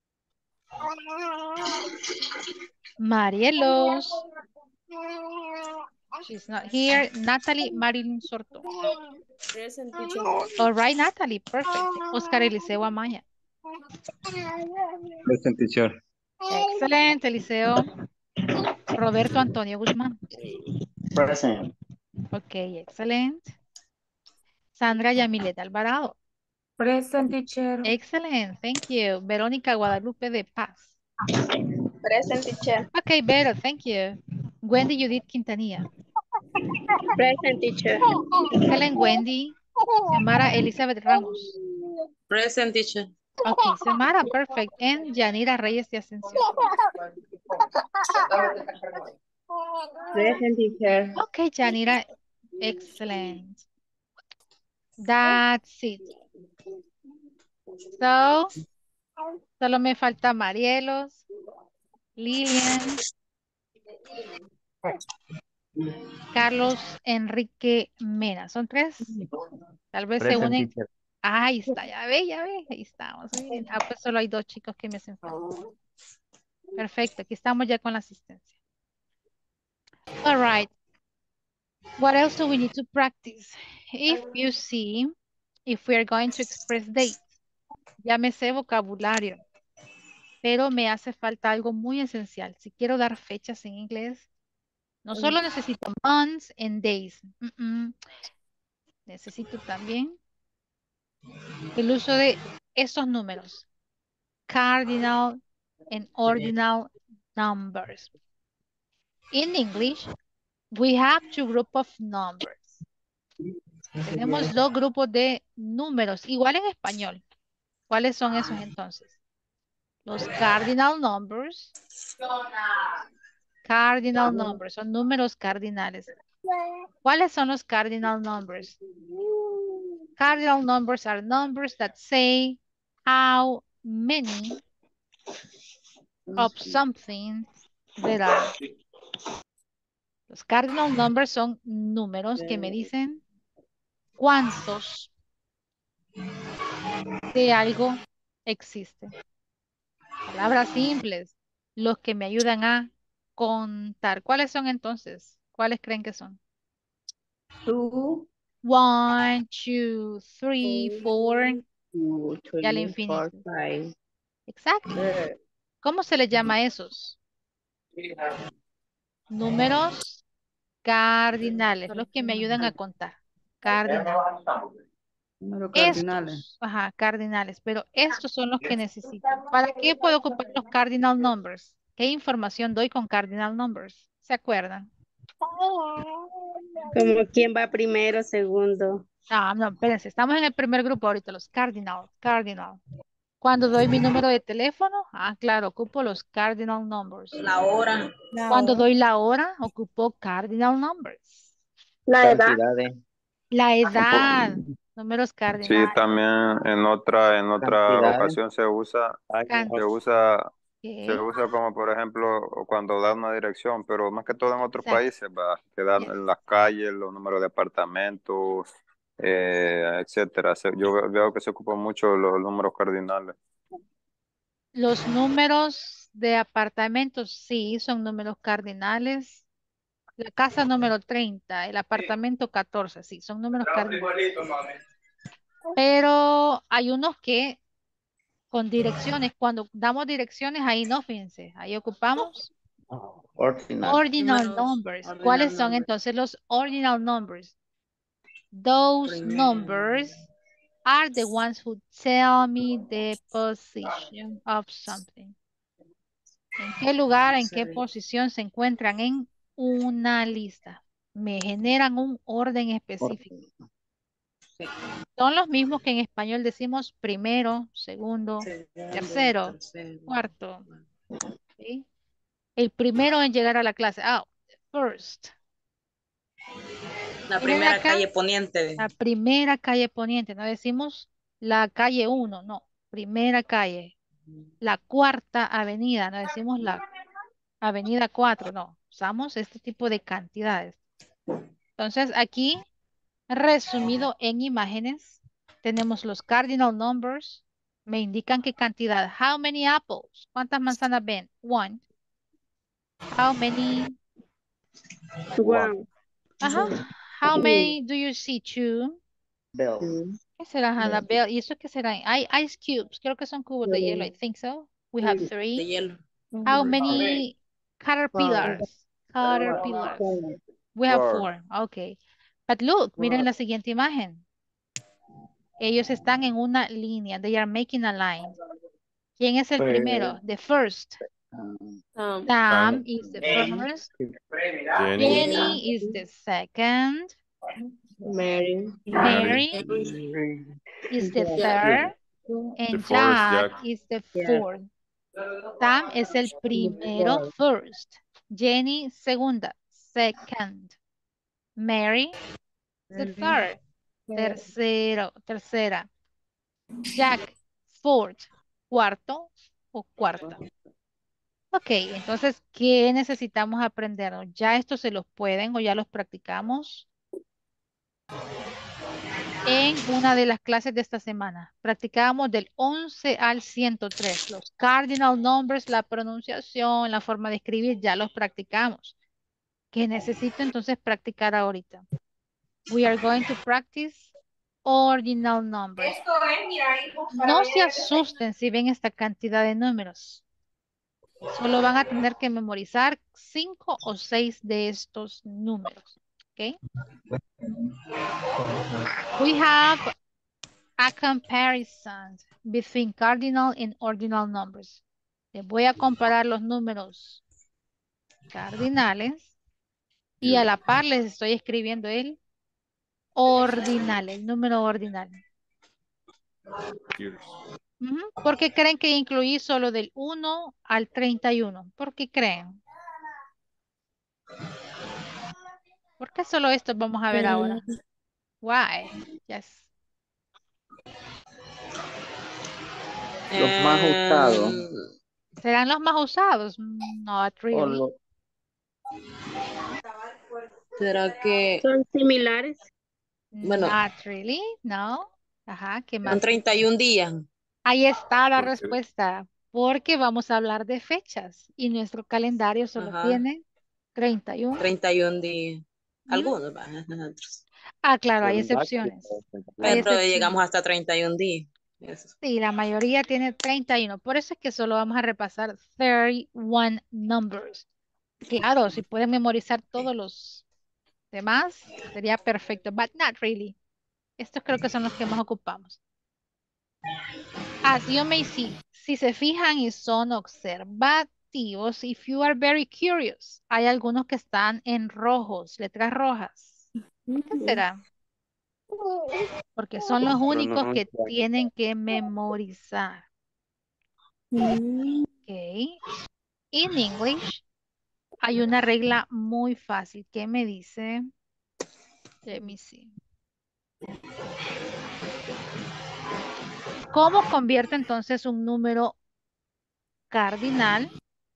Marielos. She's not here. Natalie Marilyn Sorto. Present, teacher. All right, Natalie, perfect. Oscar Eliseo Amaya. Present, teacher. Excelente, Eliseo. Roberto Antonio Guzmán. Present. Ok, excelente. Sandra Yamilet Alvarado. Present, teacher. Excellent, thank you. Verónica Guadalupe de Paz. Present, teacher. Ok, Vero, thank you. Wendy Judith Quintanilla. Present, teacher. Excellent, Wendy. Xiomara Elizabeth Ramos. Present, teacher. Ok, Xiomara, perfect. And Yanira Reyes de Ascensión. Present, teacher. Ok, Yanira, excellent. That's it. So, solo me falta Marielos, Lilian, Carlos Enrique Mena. ¿Son tres? Tal vez se Present unen. teacher. Ah, ahí está, ya ve, ya ve. Ahí estamos. Bien. Ah, pues solo hay dos chicos que me hacen falta. Perfecto, aquí estamos ya con la asistencia. All right. What else do we need to practice? If you see, if we are going to express dates, ya me sé vocabulario, pero me hace falta algo muy esencial. Si quiero dar fechas en inglés, no solo necesito months and days. Mm, mm. Necesito también el uso de esos números. Cardinal and ordinal numbers. In English, we have two groups of numbers. Tenemos dos grupos de números, igual en español. ¿Cuáles son esos entonces? Los cardinal numbers. Cardinal numbers, son números cardinales. ¿Cuáles son los cardinal numbers? Cardinal numbers are numbers that say how many of something there are. Los cardinal numbers son números que me dicen cuántos de algo existe. Palabras simples, los que me ayudan a contar. ¿Cuáles son entonces? ¿Cuáles creen que son? Two, One, two, three, four, two, y al three, infinito. four, five. Exacto. ¿Cómo se les llama a esos? Números cardinales, los que me ayudan a contar. Cardinales. Números cardinales. Estos, ajá, cardinales, pero estos son los que necesito. ¿Para qué puedo ocupar los cardinal numbers? ¿Qué información doy con cardinal numbers? ¿Se acuerdan? Como quién va primero, segundo. Ah, no, espérense, estamos en el primer grupo ahorita, los cardinal, cardinal. Cuando doy mi número de teléfono, ah, claro, ocupo los cardinal numbers. La hora. Cuando doy la hora, ocupo cardinal numbers. La edad. Cantidades. La edad, números Sí, cardinales. también en otra, en otra Cantidades. ocasión se usa, Can- se usa, se ok, usa como por ejemplo cuando da una dirección, pero más que todo en otros exacto. países va, que dan Yes. en las calles, los números de apartamentos, eh, etcétera. Se- yo ve- veo que se ocupan mucho los números cardinales. Los números de apartamentos, sí, son números cardinales. La casa número treinta, el apartamento catorce, sí, son números cardinales. Pero hay unos que con direcciones, cuando damos direcciones, ahí no, fíjense, ahí ocupamos Ordinal. ordinal Números numbers. ordinal ¿Cuáles son numbers. entonces los ordinal numbers? Those Primero. numbers are the ones who tell me the position of something. ¿En qué lugar, en qué Sí. posición se encuentran en una lista? Me generan un orden específico. Son los mismos que en español decimos primero, segundo, Segundo, tercero, tercero. cuarto. ¿Sí? El primero en llegar a la clase. Ah, first. La Miren primera acá, calle poniente. la primera calle poniente. No decimos la calle uno, no. Primera calle. La cuarta avenida. No decimos la avenida cuatro, no. Usamos este tipo de cantidades. Entonces aquí, resumido en imágenes, tenemos los cardinal numbers. Me indican qué cantidad. How many apples? ¿Cuántas manzanas ven? One. How many? One. Ajá. How many do you see? Two. Bells. ¿Qué será, Annabelle? ¿Y eso qué será? Hay ice cubes. Creo que son cubos de hielo. I think so. We have De three. hielo. How many caterpillars? Caterpillars. We have four. Okay. But look, miren la siguiente imagen. Ellos están en una línea. They are making a line. ¿Quién es el primero? The first. Um, Sam is the first. Jenny. Jenny is the second. Mary. Mary is the third. The And first, Jack Jack. is the fourth. Sam es el primero, first. Jenny, segunda, second. Mary, the third, tercero, tercera. Jack, fourth, cuarto o cuarta. Ok, entonces, ¿qué necesitamos aprender? ¿Ya estos se los pueden o ya los practicamos en una de las clases de esta semana? Practicábamos del once al ciento tres. Los cardinal numbers, la pronunciación, la forma de escribir, ya los practicamos. ¿Qué necesito entonces practicar ahorita? We are going to practice ordinal numbers. Esto es, mira, hijo, para No se ver qué te- asusten si ven esta cantidad de números. Solo van a tener que memorizar cinco o seis de estos números. ¿Ok? We have a comparison between cardinal and ordinal numbers. Les voy a comparar los números cardinales y a la par les estoy escribiendo el ordinal, el número ordinal. Years. Ujú. ¿Por qué creen que incluí solo del uno al treinta y uno? ¿Por qué creen? ¿Por qué solo esto vamos a ver ahora? Why? Yes. Los más usados. Em, ¿Serán los más usados? Not O really. lo- ¿será que Son similares. Bueno. Not really, no. Ajá, ¿qué son más? treinta y un días? Ahí está la Porque respuesta. Porque vamos a hablar de fechas y nuestro calendario solo Ajá, tiene treinta y uno. treinta y un días. ¿Mm? Algunos, va, nosotros. Ah, claro, hay Pero el excepciones. máximo es Hay Pero excepciones. llegamos hasta treinta y un días. Eso. Sí, la mayoría tiene treinta y uno. Por eso es que solo vamos a repasar treinta y uno numbers. Claro, si pueden memorizar todos los demás, sería perfecto. But not really. Estos creo que son los que más ocupamos. As you may see, si se fijan y son observativos, if you are very curious, hay algunos que están en rojos, letras rojas. ¿Por qué será? Porque son los únicos que pronuncia. tienen que memorizar. Ok. In English hay una regla muy fácil que me dice, let me see. ¿Cómo convierte entonces un número cardinal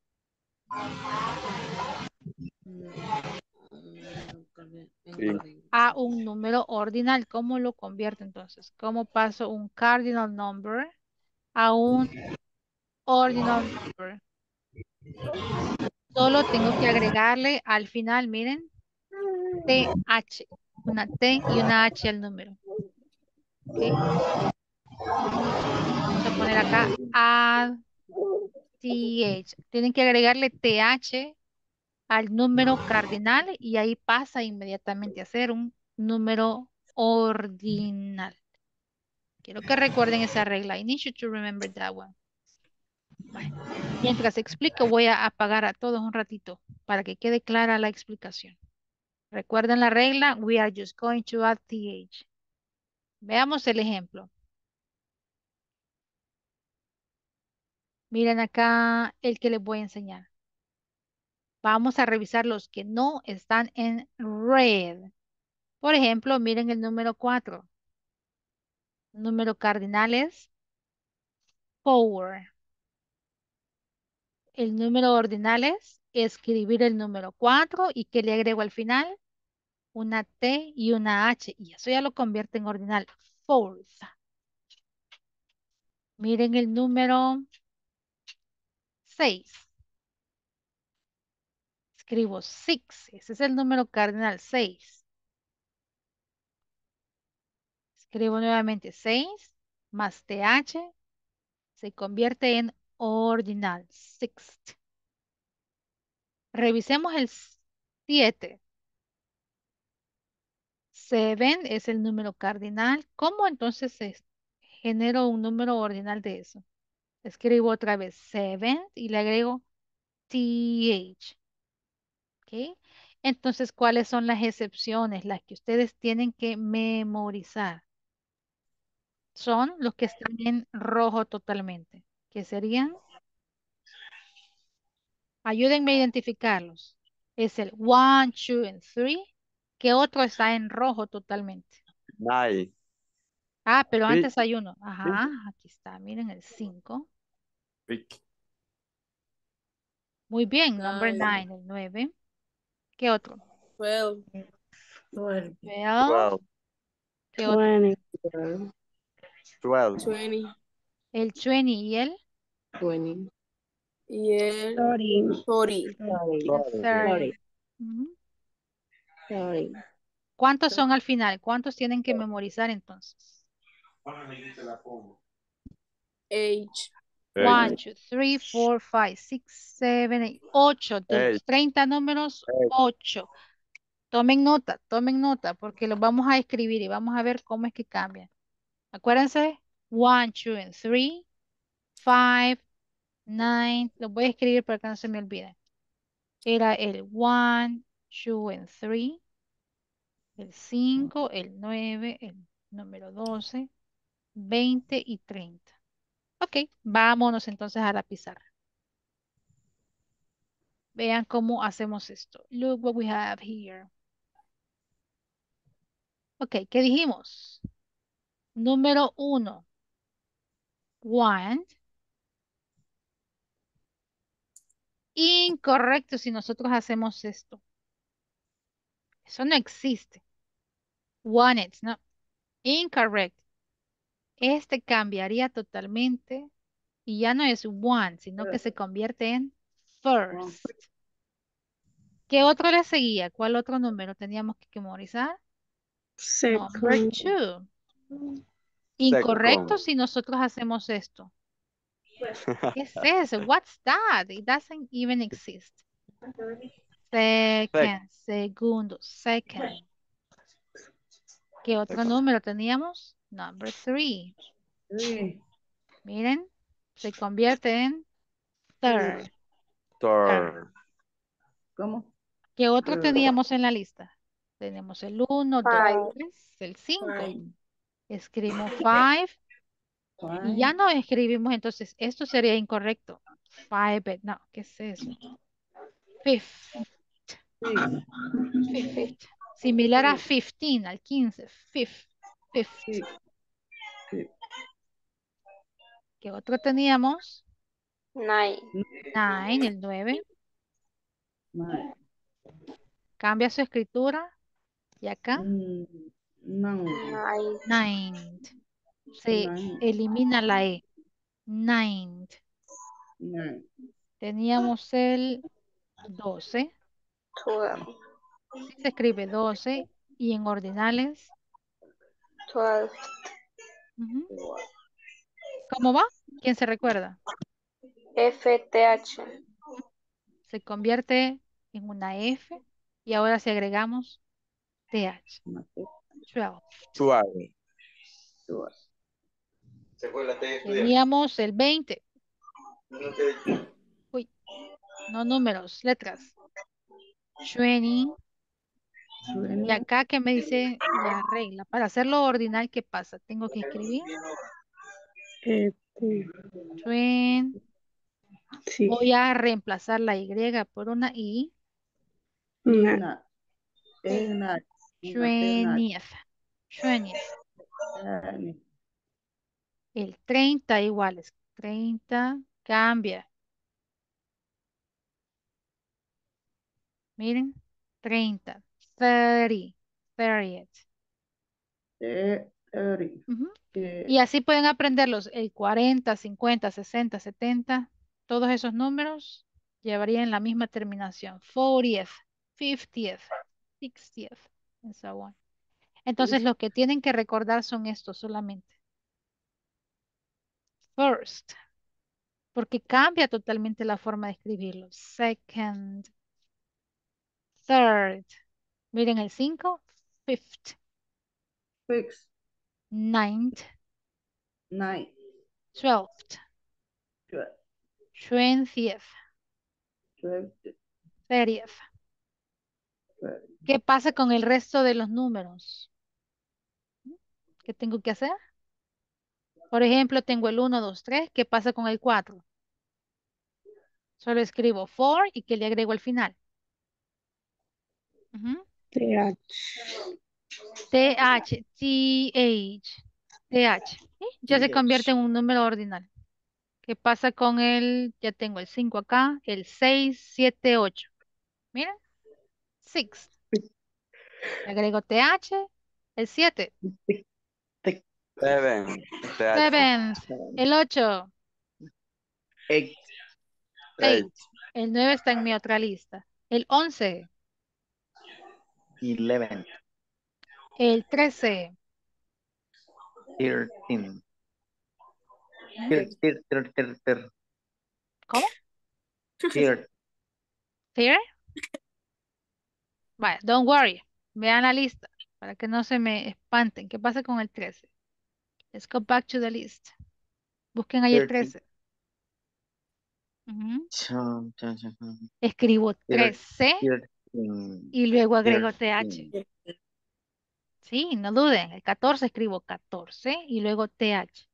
En a un número ordinal? ¿Cómo lo convierto entonces? ¿Cómo paso un cardinal number a un ordinal number? Solo tengo que agregarle al final, miren, T H, una T y una H al número. ¿Ok? Vamos a poner acá add T H. Tienen que agregarle T H al número cardinal y ahí pasa inmediatamente a ser un número ordinal. Quiero que recuerden esa regla. I need you to remember that one. Bueno, mientras explico, voy a apagar a todos un ratito para que quede clara la explicación. Recuerden la regla, we are just going to add th. Veamos el ejemplo. Miren acá el que les voy a enseñar. Vamos a revisar los que no están en red. Por ejemplo, miren el número cuatro. Número cardinal es cuatro. El número ordinal es escribir el número cuatro y que le agrego al final una T y una H. Y eso ya lo convierte en ordinal. Fourth. Miren el número seis. Escribo six. Ese es el número cardinal, seis. Escribo nuevamente seis más T H. Se convierte en ordinal. Sixth. Revisemos el siete. seven es el número cardinal. ¿Cómo entonces se genero un número ordinal de eso? Escribo otra vez seven y le agrego T H. ¿Ok? Entonces, ¿cuáles son las excepciones? Las que ustedes tienen que memorizar. Son los que están en rojo totalmente. ¿Qué serían? Ayúdenme a identificarlos. Es el one, two, and three. ¿Qué otro está en rojo totalmente? Nine. Ah, pero Sí. antes hay uno. Ajá, aquí está. Miren el cinco. Pick. Muy bien, number Nine. nine, el nueve. ¿Qué otro? Twelve. Twelve. twelve. ¿Qué otro? Twenty. Twelve. Twenty. El veinte y el, Twenty. Y el Thirty. forty. el Forty. treinta. Ujú. Sorry. ¿Cuántos son al final? ¿Cuántos tienen que memorizar entonces? Eight. One, Eight. two, three, four, five, six, seven, eight. Ocho, de los Eight. treinta números, Eight. ocho. Tomen nota, tomen nota, porque los vamos a escribir y vamos a ver cómo es que cambian. Acuérdense, one, two, and three, five, nine. Los voy a escribir para que no se me olviden. Era el one, two, and three, el cinco, el nueve, el número doce, veinte y treinta. Ok, vámonos entonces a la pizarra. Vean cómo hacemos esto. Look what we have here. Ok, ¿qué dijimos? Número uno. One. Incorrecto si nosotros hacemos esto. Eso no existe. One it, no. Incorrect. Este cambiaría totalmente y ya no es one, sino que se convierte en first. ¿Qué otro le seguía? ¿Cuál otro número teníamos que memorizar? Number Second. two. Incorrecto Second. si nosotros hacemos esto. ¿Qué es eso? What's that? It doesn't even exist. Second, segundo, second. ¿Qué otro número teníamos? Number three. Three. Miren, se convierte en third. Third. ¿Cómo? ¿Qué otro Third. teníamos en la lista? Tenemos el uno, dos, Five. tres, el cinco. Five. Escribimos five y ya Five. no escribimos, entonces esto sería incorrecto. Five, no, ¿qué es eso? Fifth, Six. fifth. Similar a fifteen, al quince. Fifth, fifth. Six. Six. ¿Qué otro teníamos? Nine. Nine, el nueve. Nine. Cambia su escritura. Y acá, Mm, Nine. Nine. nine. Se Nine. elimina la E. Nine. Nine. Teníamos el doce. Twelve. Sí se escribe doce. Y en ordinales. Twelve. Ujú. ¿Cómo va? ¿Quién se recuerda? F T H. Se convierte en una F. Y ahora si agregamos T H. twelve. Twelve. Twelve. Teníamos el veinte. Uy, no números, letras. veinte. Y Twenty. acá que me dice la regla. Para hacerlo ordinal, ¿qué pasa? Tengo que escribir Este. veinte. Sí. Voy a reemplazar la Y por una I. Una. Una. twentieth. twentieth. Twenty. El treinta igual es treinta. Cambia. Miren. treinta. thirty. thirtieth. Thirty. Ujú. Eh, Y así pueden aprenderlos. El cuarenta, cincuenta, sesenta, setenta. Todos esos números llevarían la misma terminación. fortieth, fiftieth, sixtieth, and so on. Entonces, lo que tienen que recordar son estos solamente. First, porque cambia totalmente la forma de escribirlo. Second, third. Miren el cinco, fifth, Six. ninth, Nine. twelfth, Twelve. twentieth, Twelve. thirtieth. Twelve. ¿Qué pasa con el resto de los números? ¿Qué tengo que hacer? Por ejemplo, tengo el uno, dos, tres. ¿Qué pasa con el cuatro? Solo escribo four y que le agrego al final. Ujú. T H. T H, T H, T H. ¿Sí? Ya se T H. convierte en un número ordinal. ¿Qué pasa con el, ya tengo el cinco acá, el seis, siete, ocho? Miren, six. Le agrego T H, el siete. Seven. Seventh. El ocho. Eight. Eight. El nueve está en mi otra lista. El once. Eleven. El trece. Thirteen. ¿Mm? Thir- thir- thir- thir- thir- ¿Cómo? thir- ¿Here? Vaya, don't worry. Vean la lista para que no se me espanten. ¿Qué pasa con el trece? Let's go back to the list. Busquen ahí el thirteen. trece. Ujú. Chum, chum, chum, chum. Escribo Thir- trece thirteen. y luego agrego T H. Thirteen. Sí, no duden. El catorce escribo catorce y luego T H.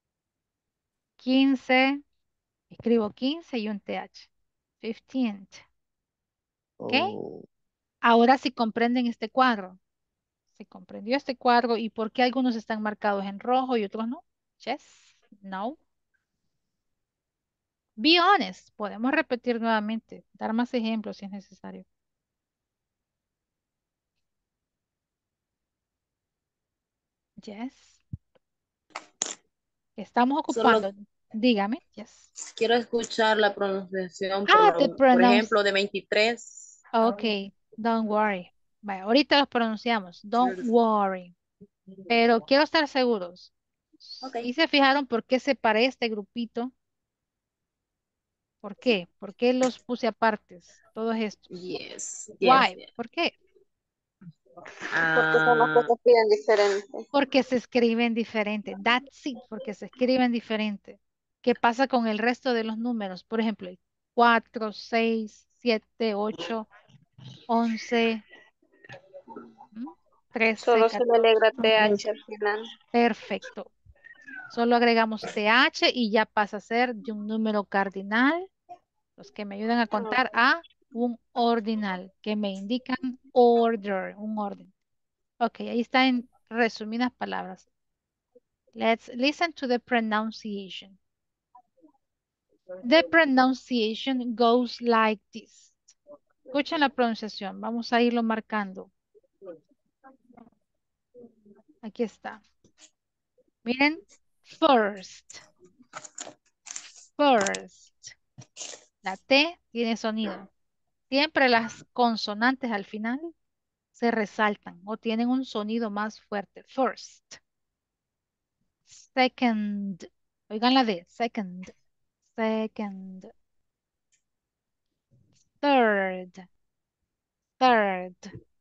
quince, escribo quince y un T H. fifteenth. ¿Ok? Oh. Ahora sí comprenden este cuadro. Se comprendió este cuadro y por qué algunos están marcados en rojo y otros no. Yes, no. Be honest. Podemos repetir nuevamente, dar más ejemplos si es necesario. Yes. Estamos Solo ocupando. Dígame. Yes. quiero escuchar la pronunciación, por, Ah, lo- the por pronouns. ejemplo, de veintitrés. Ok, don't worry. Vaya, ahorita los pronunciamos. Don't worry. Pero quiero estar seguros. Ok. ¿Y se fijaron por qué separé este grupito? ¿Por qué? ¿Por qué los puse apartes? Todos estos. Yes, Why? yes. ¿Por qué? Porque son las Ah, cosas bien diferentes. Porque se escriben diferente. That's it, porque se escriben diferente. ¿Qué pasa con el resto de los números? Por ejemplo, el cuatro, seis, siete, ocho, once, ¿m? trece, Solo se le alegra T H catorce. al final. Perfecto. Solo agregamos T H y ya pasa a ser de un número cardinal, los que me ayudan a contar, a un ordinal, que me indican order, un orden. Ok, ahí está en resumidas palabras. Let's listen to the pronunciation. The pronunciation goes like this. Escuchen la pronunciación. Vamos a irlo marcando. Aquí está. Miren. First. First. La T tiene sonido. Siempre las consonantes al final se resaltan o tienen un sonido más fuerte. First. Second. Oigan la D. Second. Second. Third. Third.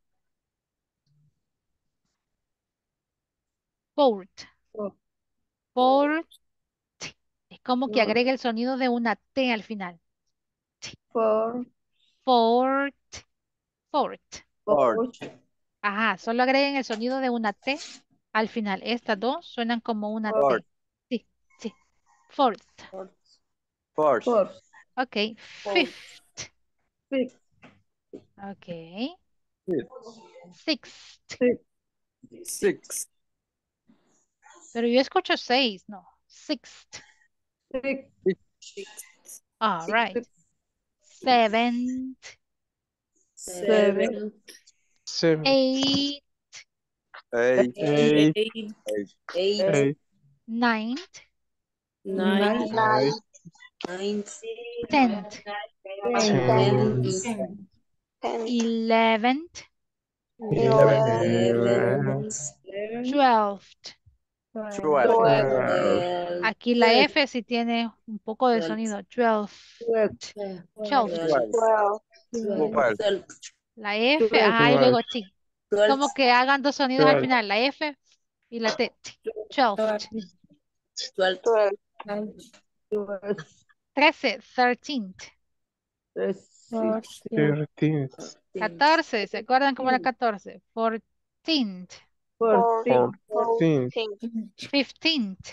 Fourth. Fourth. Es como que agrega el sonido de una T al final. Four. Fourth. Fourth. Four. Ajá, solo agreguen el sonido de una T al final. Estas dos suenan como una Fourth. T. Sí, sí. Fourth. Fourth. Four. Ok. Fifth. Six. Ok. Sixth. Sixth. Six. Pero yo escucho seis, no. Sixth. Six. All right. Seventh. Seven. Seven. Eight. Eight. Eight. Eight. Eight. Ninth. Nine. Nine. ninth, Tenth. Ten. Eleventh. Eleven. Twelfth. Twelve. Twelve. Aquí la F sí tiene un poco de sonido. Twelve. Twelve. Twelve. La F, ajá, y luego T. Como que hagan dos sonidos al Twelve. final. La F y la T. Twelve. Trece. Thirteenth. Thirteen. Catorce. ¿Se acuerdan cómo era catorce? Fourteenth. Fourteen. Fifteenth.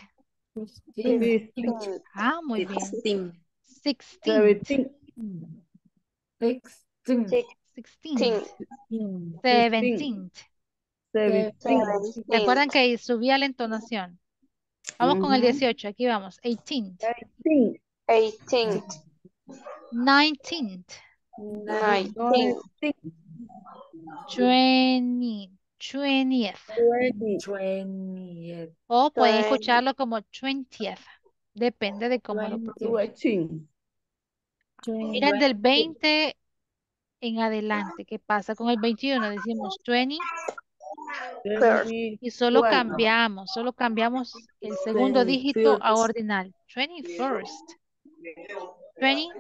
Ah, muy bien. sixteen, Sixteenth. Sixteen. Sixteenth. Seventeenth. Seventeen. ¿Se acuerdan que subía la entonación? Vamos con el Ujú. dieciocho. Aquí vamos. eighteenth. Eighteen. eighteenth, nineteenth. nineteenth, twenty. twentieth. Twenty. Twentieth. O pueden twenty, escucharlo como twentieth. Depende de cómo lo pronuncien. Twenty. Miren del veinte en adelante. ¿Qué pasa con el veintiuno? Decimos veinte first, y solo Twenty-one. cambiamos, solo cambiamos el segundo dígito a ordinal. twenty-first. twenty-second.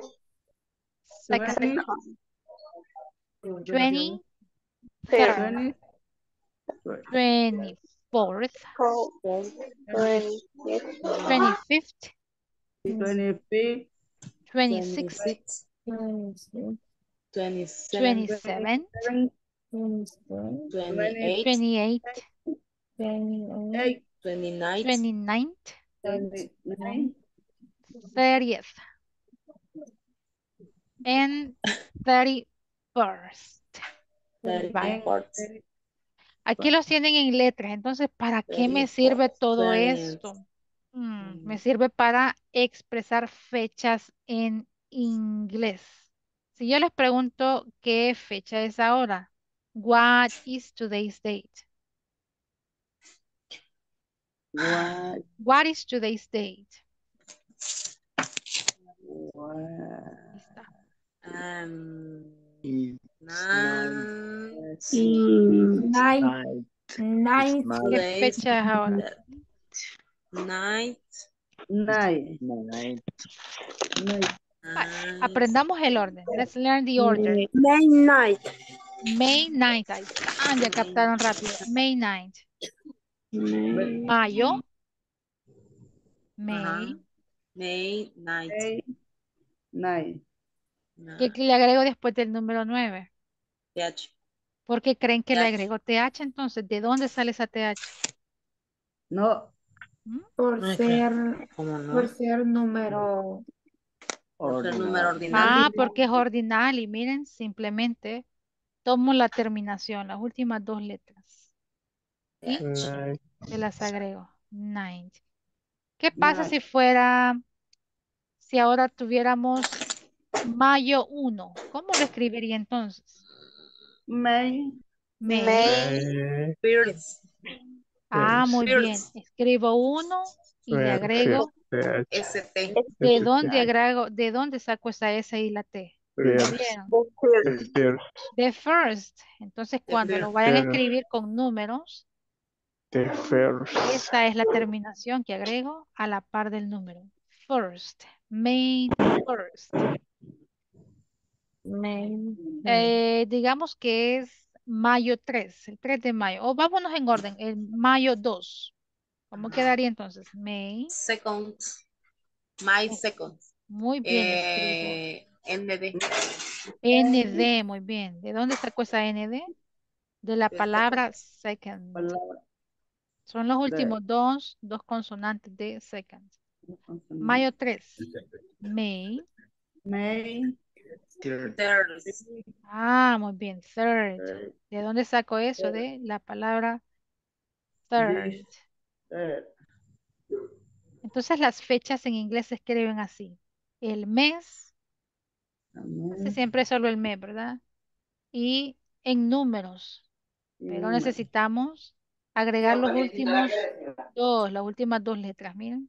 Twenty. twenty-third. third, twenty-fourth. fourth, twentieth, twenty-fifth. Twenty-fifth. twenty-sixth. twenty-seventh. Twenty-eight. twenty-eighth. Eight. twenty-ninth. Twenty-nine. thirtieth. And thirty-first. Vale. Aquí los tienen en letras, entonces, ¿para qué me sirve todo esto? Mm, me sirve para expresar fechas en inglés. Si yo les pregunto qué fecha es ahora, what is today's date? What? What is today's date? What? Ahí está. Um, It's nine, Mm, night. Nine. It's ¿Qué today, fecha es ahora? night, Nine. night. Nine. Vale, nine, aprendamos el orden. Let's learn the order. May night. May ninth. Ahí está, ya captaron rápido. May ninth. May, Mayo. Ajá. May. May, night, Eight. Nine. ¿Qué le agrego después del número nueve? th, ¿Por qué creen que le Th. agrego T H entonces? ¿De dónde sale esa T H? No. ¿Mm? Por Ay, ser, ¿cómo no? por ser número. Por ser número Ah, ordinario. porque es ordinal y miren, simplemente tomo la terminación, las últimas dos letras y th. Nine. se las agrego. Ninth. ¿Qué pasa Nine. si fuera, si ahora tuviéramos mayo uno? ¿Cómo lo escribiría entonces? May. May. May, May First, Ah, muy first. bien. first, Escribo uno y le agrego. First. st, ¿De First. dónde agrego? ¿De dónde saco esa S y la T? ¿Ya First. vieron? the first, First. The first. Entonces, the cuando lo first, vayan a First. escribir con números, The first. esta es la terminación que agrego a la par del número. First. May first. May. Eh, digamos que es mayo tres, el tres de mayo. O vámonos en orden, el mayo dos. ¿Cómo quedaría entonces? May. second, my Eh, second, Muy bien, escribo. eh, nd, N D, muy bien. ¿De dónde sacó esa N D? De la de palabra second, second. Palabra. Son los De. últimos dos, dos consonantes de second. Mayo tres. May. May. Third. third, Ah, muy bien. Third. Third. ¿De dónde saco eso? De la palabra third. This. Third. Entonces las fechas en inglés se escriben así. El mes, casi siempre es solo el mes, ¿verdad? Y en números. Pero necesitamos agregar los últimos dos, las últimas dos letras, miren.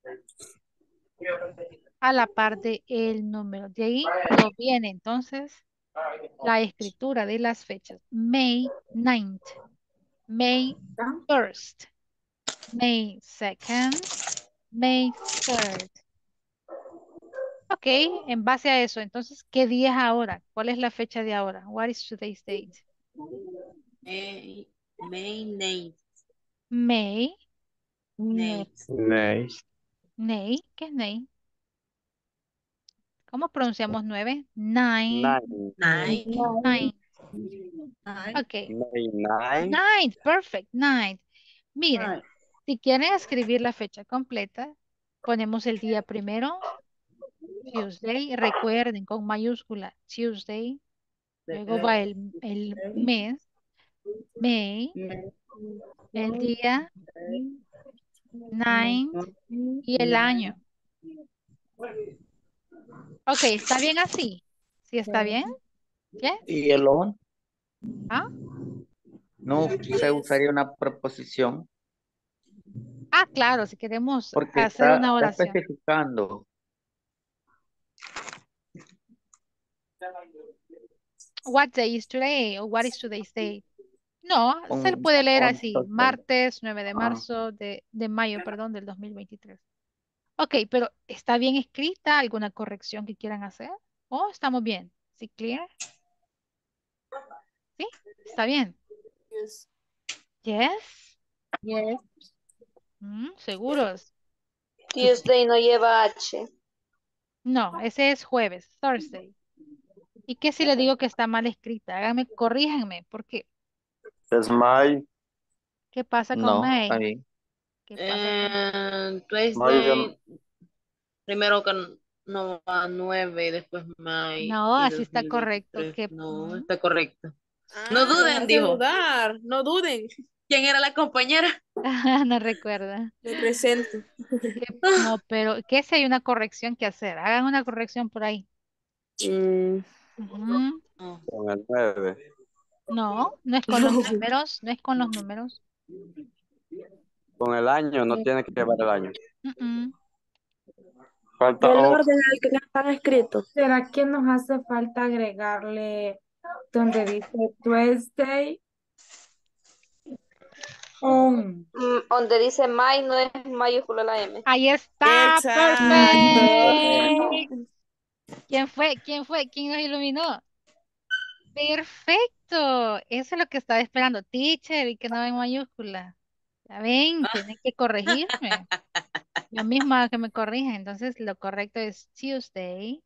A la par de el número. De ahí proviene entonces la escritura de las fechas. May ninth, May first, May second, May third. Ok, en base a eso, entonces, ¿qué día es ahora? ¿Cuál es la fecha de ahora? What is today's date? May, May ninth, May, ninth, Nice. May, ¿qué es May? ¿Cómo pronunciamos nueve? Nine, Nine. ninth, nine. Nine. Ok, May nine. nine, perfect, nine. Miren, Nine. si quieren escribir la fecha completa, ponemos el día primero, Tuesday, recuerden con mayúscula, Tuesday, luego va el, el mes, May, May. el día, ninth y el año. Ok, ¿está bien así? ¿Sí está bien? ¿Yes? ¿Y el on? ¿Ah? No se usaría una preposición Ah, claro, si queremos porque hacer está, una está oración. especificando. What day is today? O what is today's date? No, se le On, puede leer on así. Thursday. Martes nueve de Ah, marzo de, de mayo, perdón, del dos mil veintitrés. Ok, pero ¿está bien escrita? ¿Alguna corrección que quieran hacer? ¿O estamos bien? ¿Sí, clear? ¿Sí? ¿Está bien? Yes. Yes. Yes. Mm, ¿seguros? Tuesday no lleva H. No, ese es jueves, Thursday. ¿Y qué si le digo que está mal escrita? Háganme, corríjanme, porque Es my, ¿qué pasa con no, está May? bien. ¿Qué pasa con Eh, my, Tuesday, primero que no va nueve y después May No, y así está dos mil correcto. veintitrés. Que, No, mm, está correcto. Ah, No los duden, hace dijo. dudar, no duden. ¿Quién era la compañera? no recuerda. Me presento. Que- no, pero ¿qué si hay una corrección que hacer? Hagan una corrección por ahí. Mm, Ujú. No. con el nueve. No, no es con los números, no es con los números. Con el año, no tiene que llevar el año. Mm, mm. Falta Del O. orden en el que están escritos. ¿Será que nos hace falta agregarle donde dice Tuesday on? Mm, donde dice my no es mayúscula la M. Ahí está, exacto. perfecto. ¿Quién fue? ¿Quién fue? ¿Quién nos iluminó? Perfecto. Eso es lo que estaba esperando. Teacher, y que no en mayúscula. Ya ven, tienen que corregirme. Yo misma que me corrija. Entonces, lo correcto es Tuesday.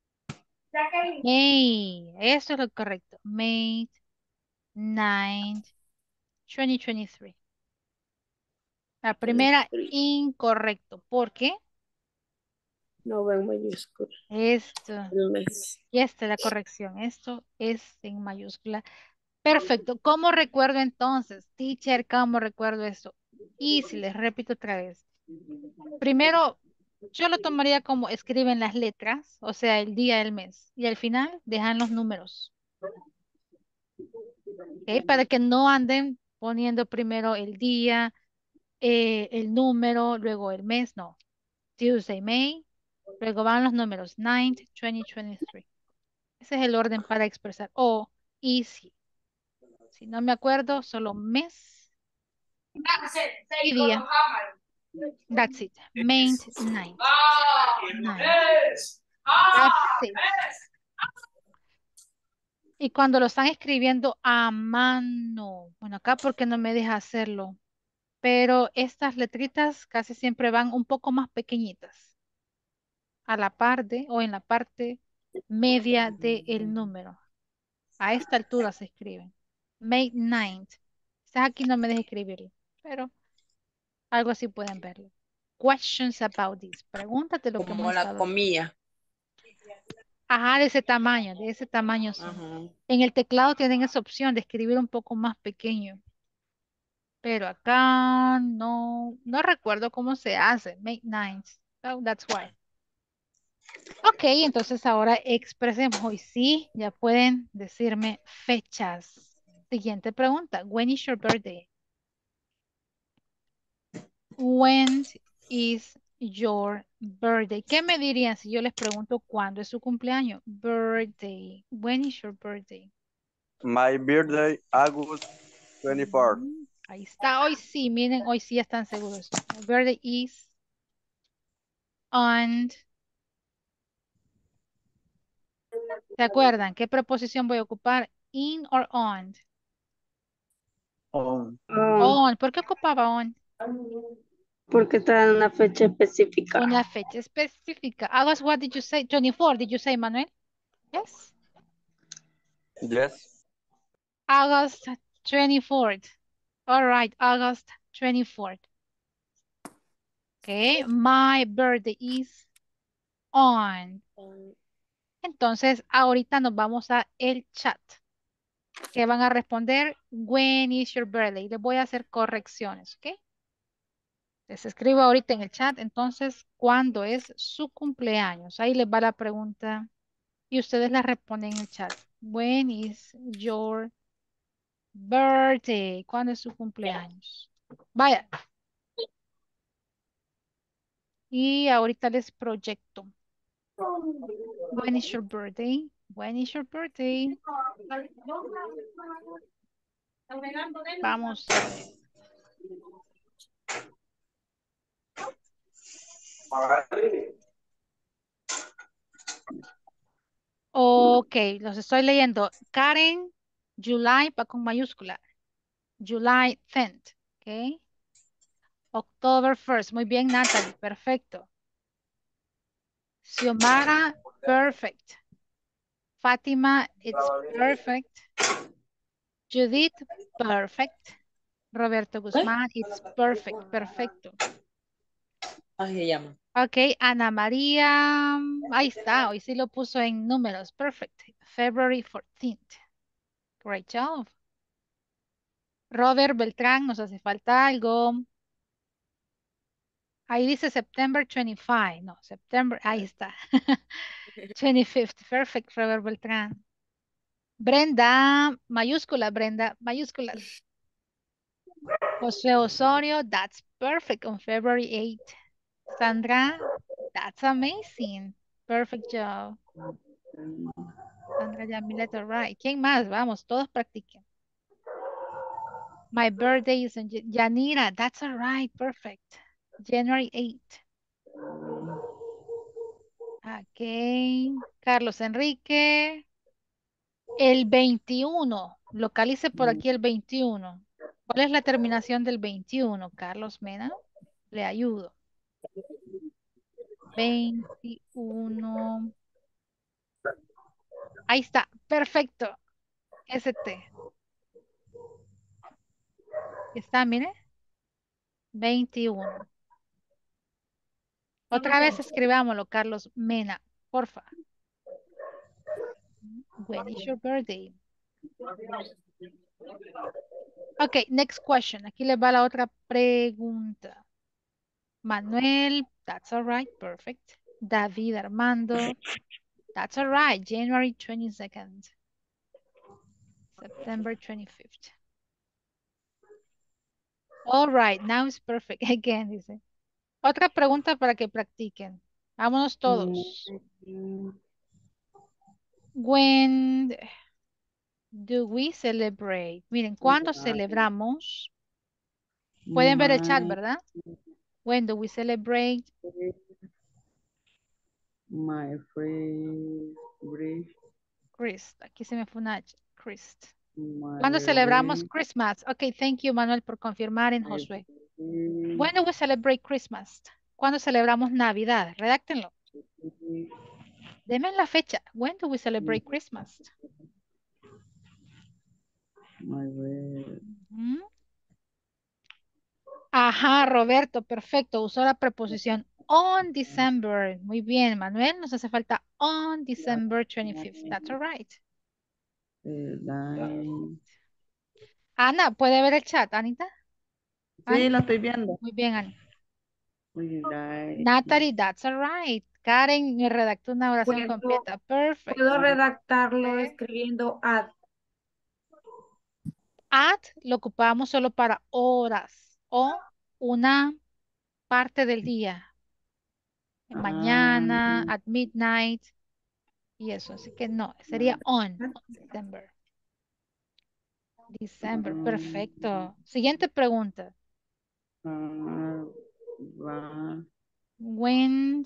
May. Eso es lo correcto. May ninth, twenty twenty-three. La primera, incorrecto. ¿Por qué? No va en mayúscula Esto. el mes. Y esta es la corrección. Esto es en mayúscula. Perfecto. ¿Cómo recuerdo entonces? Teacher, ¿cómo recuerdo esto? Y si les repito otra vez. Primero, yo lo tomaría como escriben las letras, o sea, el día del mes. Y al final dejan los números. ¿Ok? Para que no anden poniendo primero el día, eh, el número, luego el mes. No. Tuesday, May. Luego van los números. ninth, twenty twenty-three. Ese es el orden para expresar. O, y si. Si no me acuerdo, solo mes y día. That's it. Main ninth. Ninth. That's it. Y cuando lo están escribiendo a mano, bueno, acá porque no me deja hacerlo, pero estas letritas casi siempre van un poco más pequeñitas, a la parte o en la parte media del número. A esta altura se escriben. May ninth. Quizás aquí no me deja escribirlo, pero algo así pueden verlo. Questions about this. Pregúntate lo que hemos Como la estado. comilla. Ajá, de ese tamaño, de ese tamaño son. Ajá. En el teclado tienen esa opción de escribir un poco más pequeño. Pero acá no, no recuerdo cómo se hace. Make nines. So that's why. Ok, entonces ahora expresemos hoy sí, ya pueden decirme fechas. Siguiente pregunta. When is your birthday? When is your birthday? ¿Qué me dirían si yo les pregunto cuándo es su cumpleaños? Birthday. When is your birthday? My birthday, August twenty-fourth. Mm, ahí está. Hoy sí, miren, hoy sí están seguros. My birthday is on. ¿Se acuerdan? ¿Qué preposición voy a ocupar? In or on. On. Oh, On. ¿Por qué ocupaba on? porque está en una fecha específica. Una fecha específica. August, what did you say? twenty-four, did you say, Manuel? Yes. Yes. August twenty-fourth. All right, August twenty-fourth. Okay, my birthday is on. Entonces, ahorita nos vamos a el chat. Que van a responder, when is your birthday? Les voy a hacer correcciones, ¿ok? Les escribo ahorita en el chat, entonces, ¿cuándo es su cumpleaños? Ahí les va la pregunta y ustedes la responden en el chat. When is your birthday? ¿Cuándo es su cumpleaños? Vaya. Y ahorita les proyecto. When is your birthday? When is your birthday? Vamos a ver. Ok, los estoy leyendo. Karen, July va con mayúscula. July tenth, ok. October first, muy bien Natalie, perfecto. Xiomara, perfect. Fátima, it's perfect. Judith, perfect. Roberto Guzmán, it's perfect, perfecto. Así se llama. Ok, Ana María, mm, ahí está, hoy sí lo puso en números, perfect. February fourteenth. Great job. Robert Beltrán, nos hace falta algo. Ahí dice September twenty-five, no, September, ahí está. twenty-fifth, perfect, Robert Beltrán. Brenda, mayúscula, Brenda, mayúsculas. José Osorio, that's perfect on February eighth. Sandra, that's amazing. Perfect job. Sandra Yamilet, all right. ¿Quién más? Vamos, todos practiquen. My birthday is on Jan- Yanira, that's all right, perfect. January eighth. Ok. Carlos Enrique. El veintiuno. Localice por aquí el veintiuno. ¿Cuál es la terminación del veintiuno, Carlos Mena? Le ayudo. veintiuno. Ahí está. Perfecto. S T. Está, mire. veintiuno. Otra vez escribámoslo, Carlos Mena. Porfa. When is your birthday? Ok, next question. Aquí le va la otra pregunta. Manuel, that's all right, perfect. David Armando, that's all right, January twenty-second. September twenty-fifth. All right, now it's perfect. Again, dice. Otra pregunta para que practiquen. Vámonos todos. When do we celebrate? Miren, ¿cuándo celebramos? Pueden ver el chat, ¿verdad? When do we celebrate? My favorite. Christ. Aquí se me fue una H. Christ. My ¿Cuándo celebramos favorite. Christmas? Ok, thank you, Manuel, por confirmar en Josué. When do we celebrate Christmas? ¿Cuándo celebramos Navidad? Redáctenlo. Deme la fecha. When do we celebrate Christmas? My favorite. Ujú. Ajá, Roberto, perfecto. Usó la preposición on December. Muy bien, Manuel. Nos hace falta on December twenty-fifth. That's all right. Eh, nine. Ana, ¿puede ver el chat, Anita? Sí, Ani? lo estoy viendo. Muy bien, Ani. Nine. Natalie, that's all right. Karen me redactó una oración Puedo, completa. Perfect. puedo redactarlo escribiendo at. At lo ocupamos solo para horas o una parte del día. Mañana, Ah, at midnight y eso. Así que no, sería on December. December, perfecto. Siguiente pregunta. ah, va, When,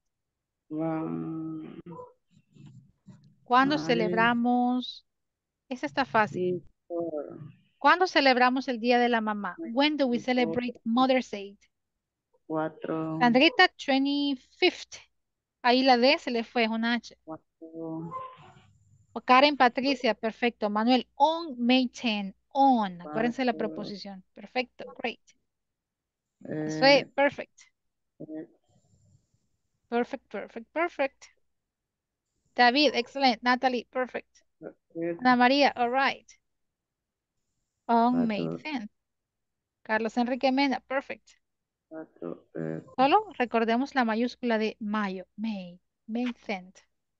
va, ¿cuándo five, celebramos? Esa está fácil. six, four, ¿Cuándo celebramos el Día de la Mamá? When do we dos, celebrate Mother's Day? cuatro, Sandrita, twenty-fifth. Ahí la D se le fue, es una H. cuatro, O Karen Patricia, perfecto. Manuel, on May tenth. On. Acuérdense de la cuatro, preposición. Perfecto, great. eh, Josué, perfect. eh, Perfect, perfect, perfect. David, excellent. Natalie, perfect. eh, Ana María, all right. On May cuatro, tenth. Carlos Enrique Mena, perfect. Cuatro, eh, Solo recordemos la mayúscula de mayo, May, May tenth.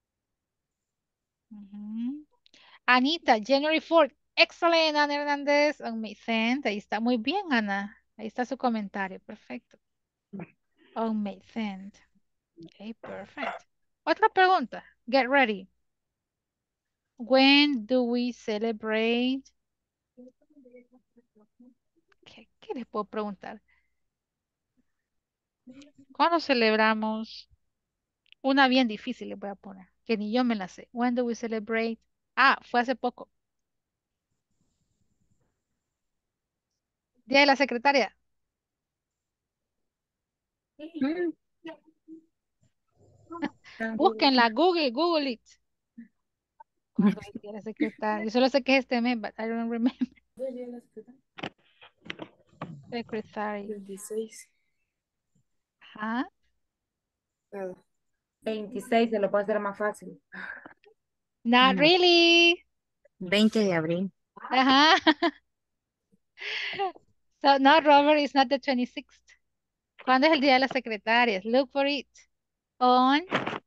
Ujú. Anita, January fourth. Excellent, Ana Hernández, on May tenth. Ahí está, muy bien, Ana. Ahí está su comentario, perfecto. On May tenth. Okay, perfect. Otra pregunta, get ready. When do we celebrate? ¿Qué, qué les puedo preguntar? ¿Cuándo celebramos? Una bien difícil les voy a poner, que ni yo me la sé. When do we celebrate? Ah, fue hace poco. Día de la secretaria. Mm. Búsquenla, Google, Google it. ¿Cuándo es el día de la secretaria? Yo solo sé que es este mes, but I don't remember. Secretary. veintiséis. Ajá. Nada. veintiséis, se lo puedo hacer más fácil. Not No. really. veinte de abril. Ajá. So, no, Robert, it's not the twenty-sixth. ¿Cuándo es el día de las secretarias? Look for it. On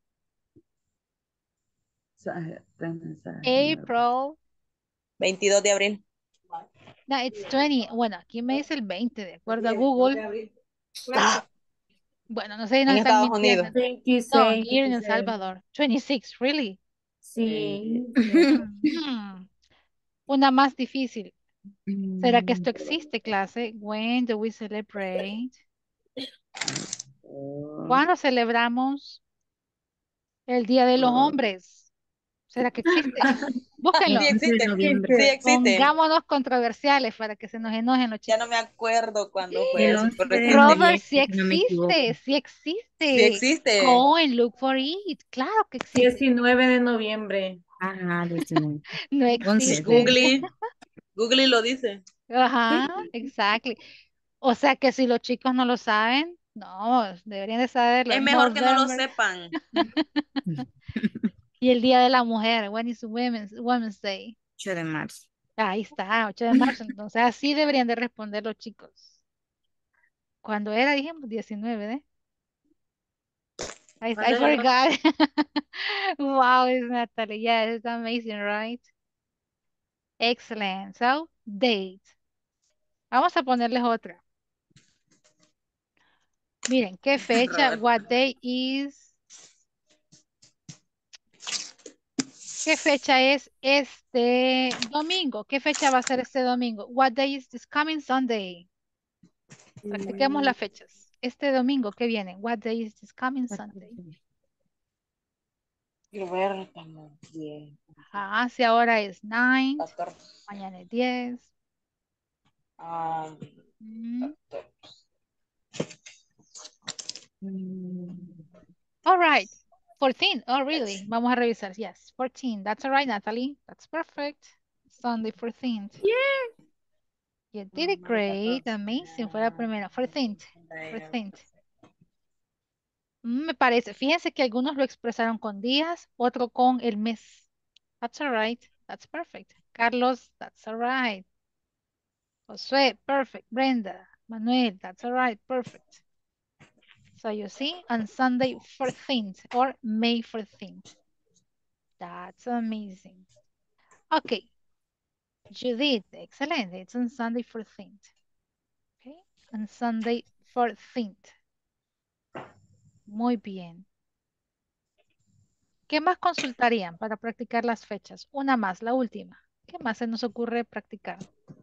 mensaje, tres mensajes. nueve. April. veintidós de abril. No, it's twenty. Bueno, aquí me dice el veinte, de acuerdo a Google. Bueno, no sé si nos En están Estados mintiendo. Unidos. No, veintiséis, here in El veintiséis. Salvador. twenty-six, really? Sí. Mhm. Una más difícil. ¿Será que Mm, esto existe, clase? When do we celebrate? Oh, ¿Cuándo celebramos el Día de los oh, Hombres? ¿Será que existe? Búsquenlo. Sí el once de existe. noviembre. Sí existe. Pongámonos controversiales para que se nos enojen los Ya chicos. no me acuerdo cuándo fue El eso, once pero de existe. Robert, sí noviembre, si no me equivoco. existe, sí Sí existe. existe. Go and look for it. Claro que existe. diecinueve de noviembre. Ajá, diecinueve. No once. existe. Google, Google lo dice. Ajá, exactly. O sea que si los chicos no lo saben, no, deberían de saberlo. Es mejor que no lo November. sepan. Y el Día de la Mujer, when is Women's, Women's Day? ocho de marzo. Ahí está, ocho de marzo. Entonces así deberían de responder los chicos. Cuando era, dijimos, diecinueve, ¿eh? I, I ¿Cuándo es el otro? forgot. Wow, it's Natalie. Yeah, it's amazing, right? Excellent. So, date. Vamos a ponerles otra. Miren, ¿qué fecha? Robert. What day is? ¿Qué fecha es este domingo? ¿Qué fecha va a ser este domingo? What day is this coming Sunday? Practiquemos las fechas. Este domingo, ¿qué viene? What day is this coming Sunday? Quiero ver, estamos diez, Ajá, si ahora es nueve, catorce. mañana es diez. Ah, Mm. Mm, All right. fourteen. Oh, really? Vamos a revisar. Yes, fourteen. That's all right, Natalie. That's perfect. Sunday fourteenth. Yeah. You did it great. Amazing. Fue la primera. fourteenth. fourteenth. Mm, Me parece. Fíjense que algunos lo expresaron con días, otro con el mes. That's all right. That's perfect. Carlos, that's all right. Josué, perfect. Brenda, Manuel, that's all right. Perfect. So you see, on Sunday fourteenth or May fourteenth. That's amazing. Okay. Judith, excellent. It's on Sunday fourteenth. Okay. On Sunday fourteenth. Muy bien. ¿Qué más consultarían para practicar las fechas? Una más, la última. ¿Qué más se nos ocurre practicar?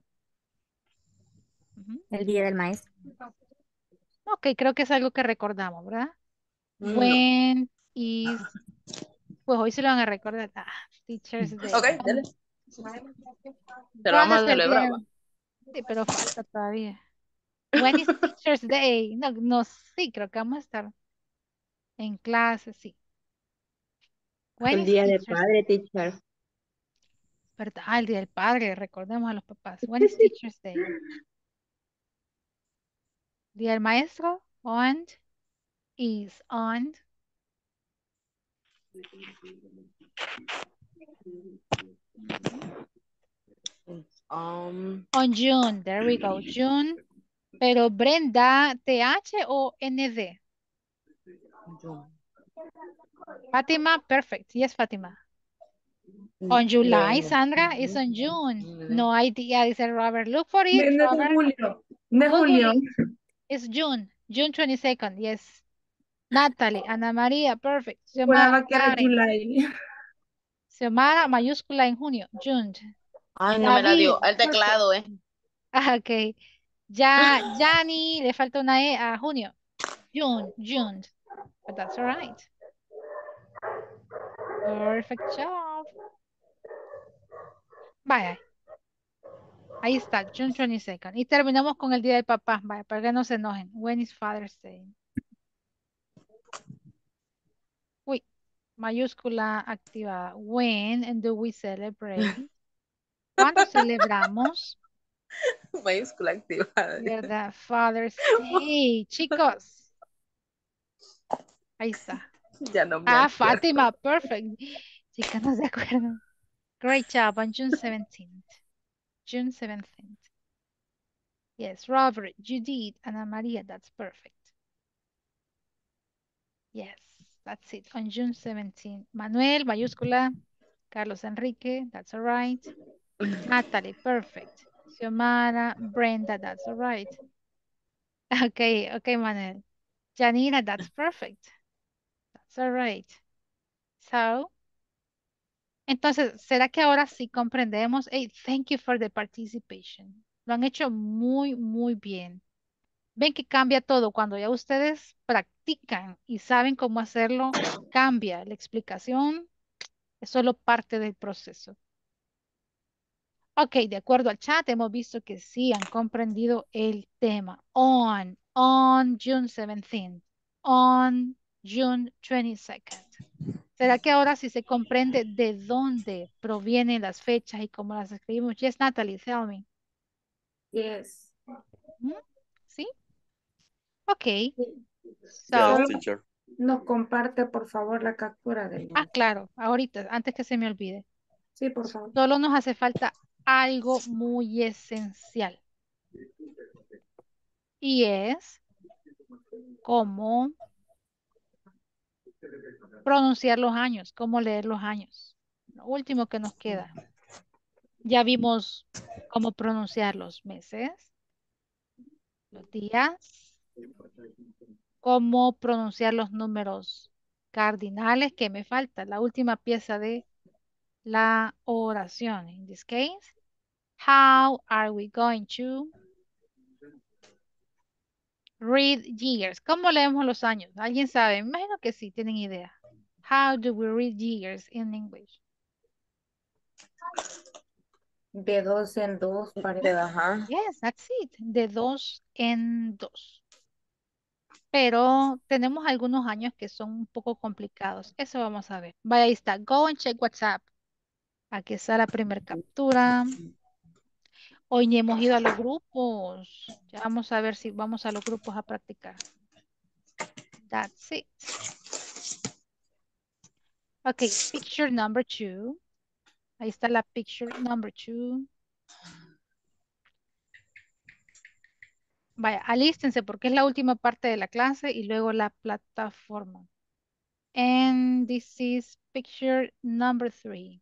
Ujú. el día del maestro. Ok, creo que es algo que recordamos, ¿verdad? no. When is... Pues hoy se lo van a recordar. Ah, Teacher's Day. Ok, dale. Se lo ¿Cuándo vamos es a el día? celebrar. ¿Va? Sí, pero falta todavía. When is Teacher's Day? No, no, sí, creo que vamos a estar en clase, sí. When El is día del Teacher's padre, teacher. ¿Verdad? Ah, el día del padre, recordemos a los papás. When is Teacher's Day? Día del maestro, on, is on. Um, On June, there we go, June Pero Brenda, T H o N D. Fátima, perfect. Yes, Fátima. On July, Sandra, is on June. No idea, dice Robert. Look for it, No es Robert. Julio. No es Google Julio. it. It's June. June twenty-second, yes. Natalie, Ana María, perfect. Xiomara, Juraba que era Karen. July. Xiomara, mayúscula en junio. June. Ay, no me la dio. David, El perfect. teclado, eh. Ah, ok. Ya, Yanni, le falta una E a junio. June, June. But that's all right. Perfect job. Vaya. Ahí está, June twenty-second. Y terminamos con el Día del Papá. Vaya, para que no se enojen. When is Father's Day? Uy, mayúscula activada. When do we celebrate? ¿Cuándo celebramos? Mayúscula activada. ¿Verdad? Father's Day. Chicos. Ahí está. Ya no me Ah, acuerdo. Fátima, perfect. Chicas, no se acuerdan. Great job on June seventeenth. June seventeenth. Yes, Robert, Judith, Ana Maria, that's perfect. Yes, that's it. On June seventeenth. Manuel, mayúscula. Carlos Enrique, that's all right. Natalie, perfect. Xiomara, Brenda, that's all right. Okay, okay, Manuel. Janina, that's perfect. That's all right. So, entonces, ¿será que ahora sí comprendemos? Hey, thank you for the participation. Lo han hecho muy, muy bien. Ven que cambia todo. Cuando ya ustedes practican y saben cómo hacerlo, cambia. La explicación es solo parte del proceso. Ok, de acuerdo al chat, hemos visto que sí han comprendido el tema. On, on June seventeenth, on June twenty-second. ¿Será que ahora sí se comprende de dónde provienen las fechas y cómo las escribimos? Yes, Natalie, tell me. Yes. ¿Mm? ¿Sí? Ok. So, Yes, teacher. Nos comparte, por favor, la captura de ah, claro, ahorita, antes que se me olvide. Sí, por favor. Solo nos hace falta algo muy esencial. Y es cómo pronunciar los años, cómo leer los años. Lo último que nos queda. Ya vimos cómo pronunciar los meses, los días, cómo pronunciar los números cardinales, que me falta, la última pieza de la oración. In this case, how are we going to read years? ¿Cómo leemos los años? ¿Alguien sabe? Me imagino que sí, tienen idea. How do we read years in English? De dos en dos, parece. Ajá. Yes, that's it. De dos en dos. Pero tenemos algunos años que son un poco complicados. Eso vamos a ver. Vaya, ahí está. Go and check WhatsApp. Aquí está la primera captura. Hoy ni hemos ido a los grupos. Ya vamos a ver si vamos a los grupos a practicar. That's it. Ok, picture number two. Ahí está la picture number two. Vaya, alístense porque es la última parte de la clase y luego la plataforma. And this is picture number three.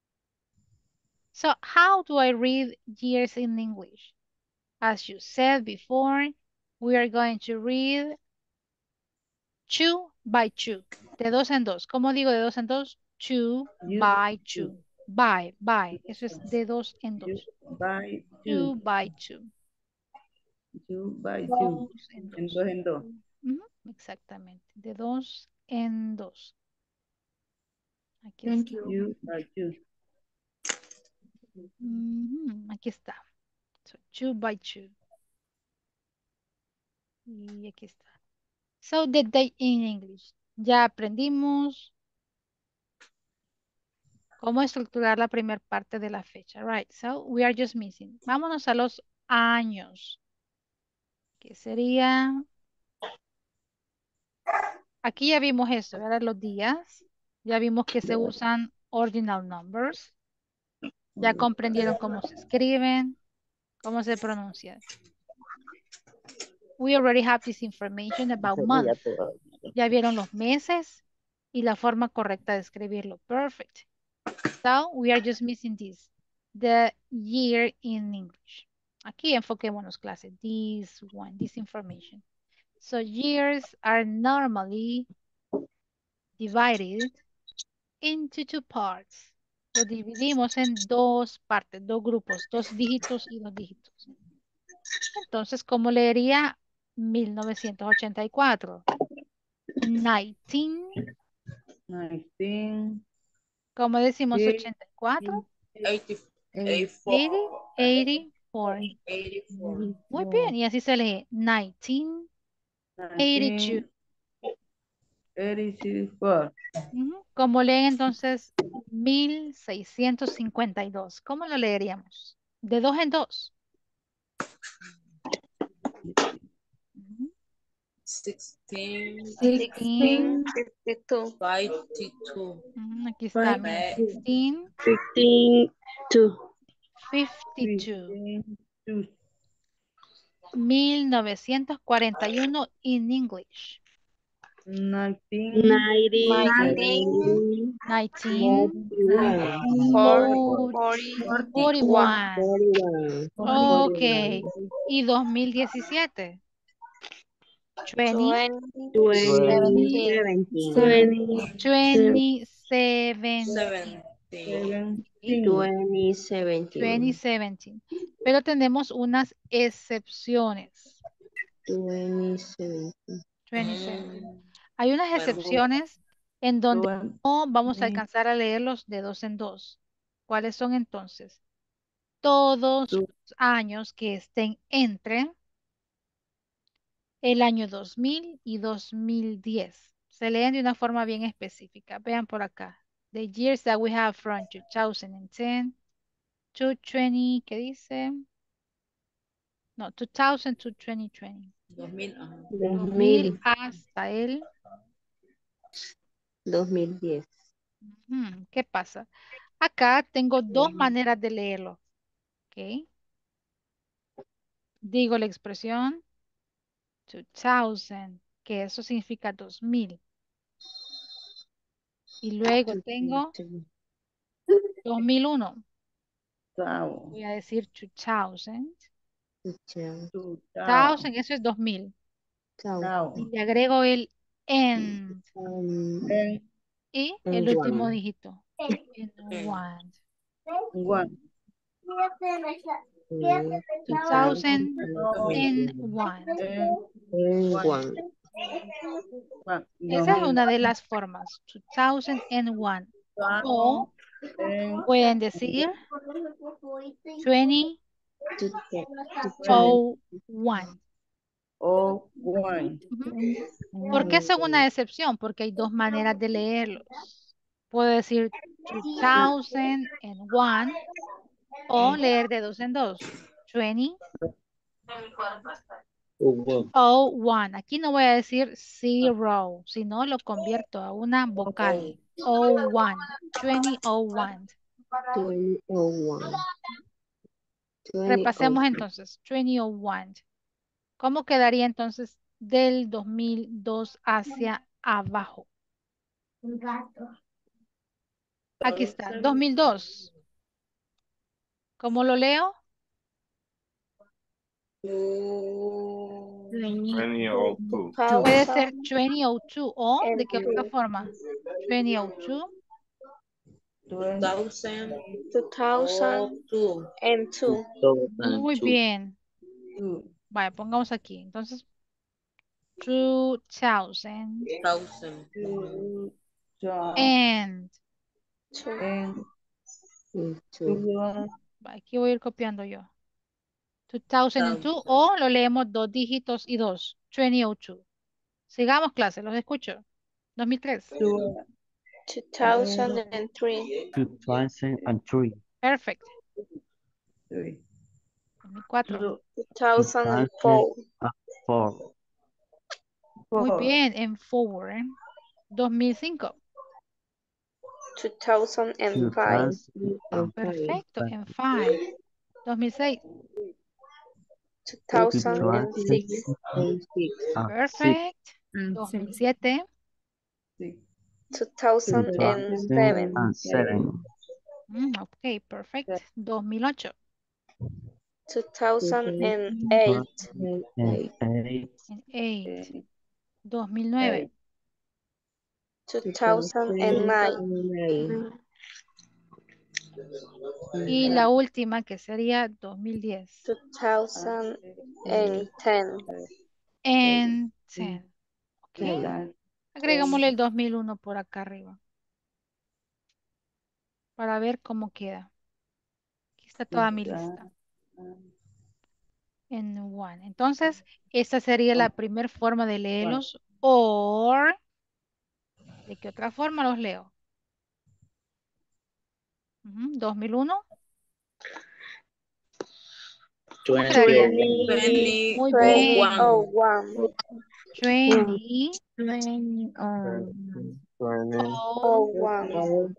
So how do I read years in English? As you said before, we are going to read two by two. De dos en dos. ¿Cómo digo de dos en dos? Two by two. By, by. Eso es de dos en dos. By Two two. by two. Two by two. Dos en En dos. dos en dos. Ujú, exactamente. De dos en dos. Aquí Thank está. you. Two by two. Ujú, aquí está. So, two by two. Y aquí está. So, the day in English. Ya aprendimos cómo estructurar la primera parte de la fecha. Right, so we are just missing. Vámonos a los años. Que sería... Aquí ya vimos eso, ¿verdad? Los días. Ya vimos que se usan ordinal numbers. Ya comprendieron cómo se escriben, cómo se pronuncian. we already have this information about month. Ya vieron los meses y la forma correcta de escribirlo. Perfect. So we are just missing this. The year in English. Aquí enfoquémonos, clase. This one, this information. So years are normally divided into two parts. Lo dividimos en dos partes, dos grupos, dos dígitos y dos dígitos. Entonces, ¿cómo leería mil novecientos ochenta y cuatro? nineteen. nineteen. ¿Cómo decimos Sí. ochenta y cuatro? eighty, eighty, eighty-four. eighty-four. Muy bien, y así se lee nineteen eighty-two. eighty-four. Ujú. ¿Cómo leen entonces mil seiscientos cincuenta y dos? ¿Cómo lo leeríamos? De dos en dos. Ujú. sixteen, sixteen. fifty-two. fifty-two. Ujú, aquí está, mira, sixteen fifty-two. fifty-two. mil novecientos cuarenta y uno in English. nineteen. nineteen. nineteen forty. forty-one. Ok. ¿Y dos mil diecisiete? twenty. Seventeen. twenty seventeen. Seventeen. twenty seventeen. Pero tenemos unas excepciones. twenty-seven. Hay unas excepciones en donde no vamos a alcanzar a leerlos de dos en dos. ¿Cuáles son entonces? Todos los años que estén entre el año dos mil y dos mil diez. Se leen de una forma bien específica. Vean por acá. The years that we have from two thousand ten to twenty, ¿qué dice? No, two thousand to twenty twenty. dos mil, ajá. dos mil hasta el dos mil diez. Ujú, ¿qué pasa? Acá tengo dos maneras de leerlo. ¿Ok? Digo la expresión two thousand, que eso significa dos mil. Y luego tengo dos mil uno. Voy a decir two thousand. two thousand, eso es dos mil. Y le agrego el end. Y el último dígito. En one. two thousand one. Esa es una de las formas. two thousand one. O pueden decir twenty oh one. Oh, one. ¿Por qué son una excepción? Porque hay dos maneras de leerlos. Puedo decir two thousand one o leer de dos en dos. twenty oh one. Aquí no voy a decir zero, sino lo convierto a una vocal. oh one. twenty oh one. Repasemos entonces. twenty oh one. ¿Cómo quedaría entonces del dos mil dos hacia abajo? Aquí está, dos mil dos. ¿Cómo lo leo? twenty oh two. Puede ser twenty oh two o ¿de qué otra forma? twenty oh two. two thousand. two thousand two. Muy bien. Vaya, pongamos aquí. Entonces, two thousand. Thousand. And. And Aquí voy a ir copiando yo. two thousand two o lo leemos dos dígitos y dos. twenty oh two. Sigamos clase, los escucho. dos mil tres. two thousand three. two thousand three. Perfect. dos mil cuatro. two thousand four. four. Muy bien, en forward. ¿eh? dos mil cinco. two thousand five. Perfecto, en five. dos mil seis. two thousand six, Ah, six. Perfect. Mm, dos sí. mil siete. two thousand seven, And seven. Mm, ok, perfect. dos mil ocho. two thousand eight, And eight. And eight. dos mil nueve. two thousand nine, Y la última que sería dos mil diez. two thousand ten. And ten. Ok. Agregámosle el dos mil uno por acá arriba. Para ver cómo queda. Aquí está toda mi lista. En one. Entonces, esta sería la primera forma de leerlos. Or, ¿de qué otra forma los leo? Ujú, dos mil uno. ¿Cómo quedaría? twenty Muy twenty bien. oh one, twenty Twenty, oh, twenty, oh one,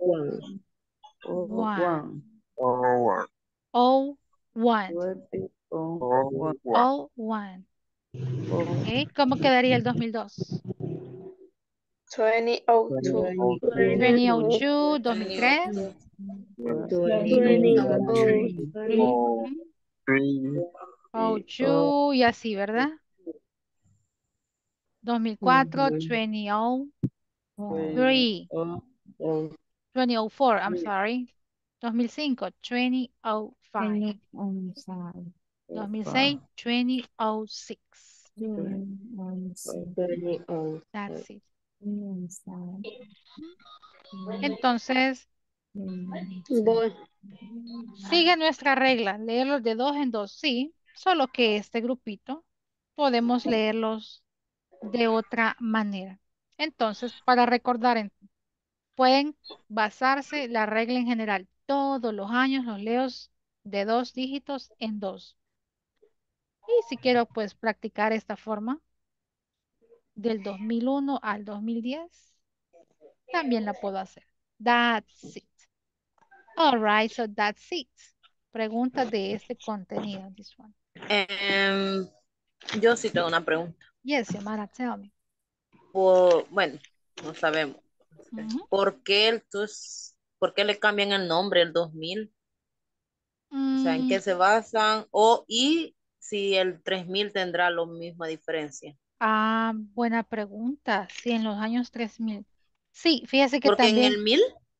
one. oh, one, Oh, one. oh, one, Oh, one. Ok, ¿cómo quedaría el dos mil dos? twenty oh two, twenty oh two, dos mil tres. twenty oh three, oh, Ujú. three, oh two y así, ¿verdad? dos mil cuatro, twenty oh three. twenty oh four, I'm sorry. dos mil cinco, twenty oh five. twenty, um, five. dos mil seis, twenty oh six. Twenty, um, six. That's it. Twenty, seven. Entonces, Voy. sigue nuestra regla, leerlos de dos en dos, sí, solo que este grupito podemos leerlos de otra manera. Entonces, para recordar, en- pueden basarse la regla en general. Todos los años los leo de dos dígitos en dos. Y si quiero, pues, practicar esta forma del dos mil uno al dos mil diez, también la puedo hacer. That's it. All right, so that's it. Preguntas de este contenido. This one. Em, yo sí tengo una pregunta. Yes, Xiomara, tell me. Por, bueno, no sabemos. Ujú. ¿Por qué el tus, por qué le cambian el nombre el dos mil? O sea, ¿en Mm, qué se basan? O, y si el tres mil tendrá la misma diferencia. ah, buena pregunta. Sí, en los años tres mil. Sí, fíjese que Porque en también el mil,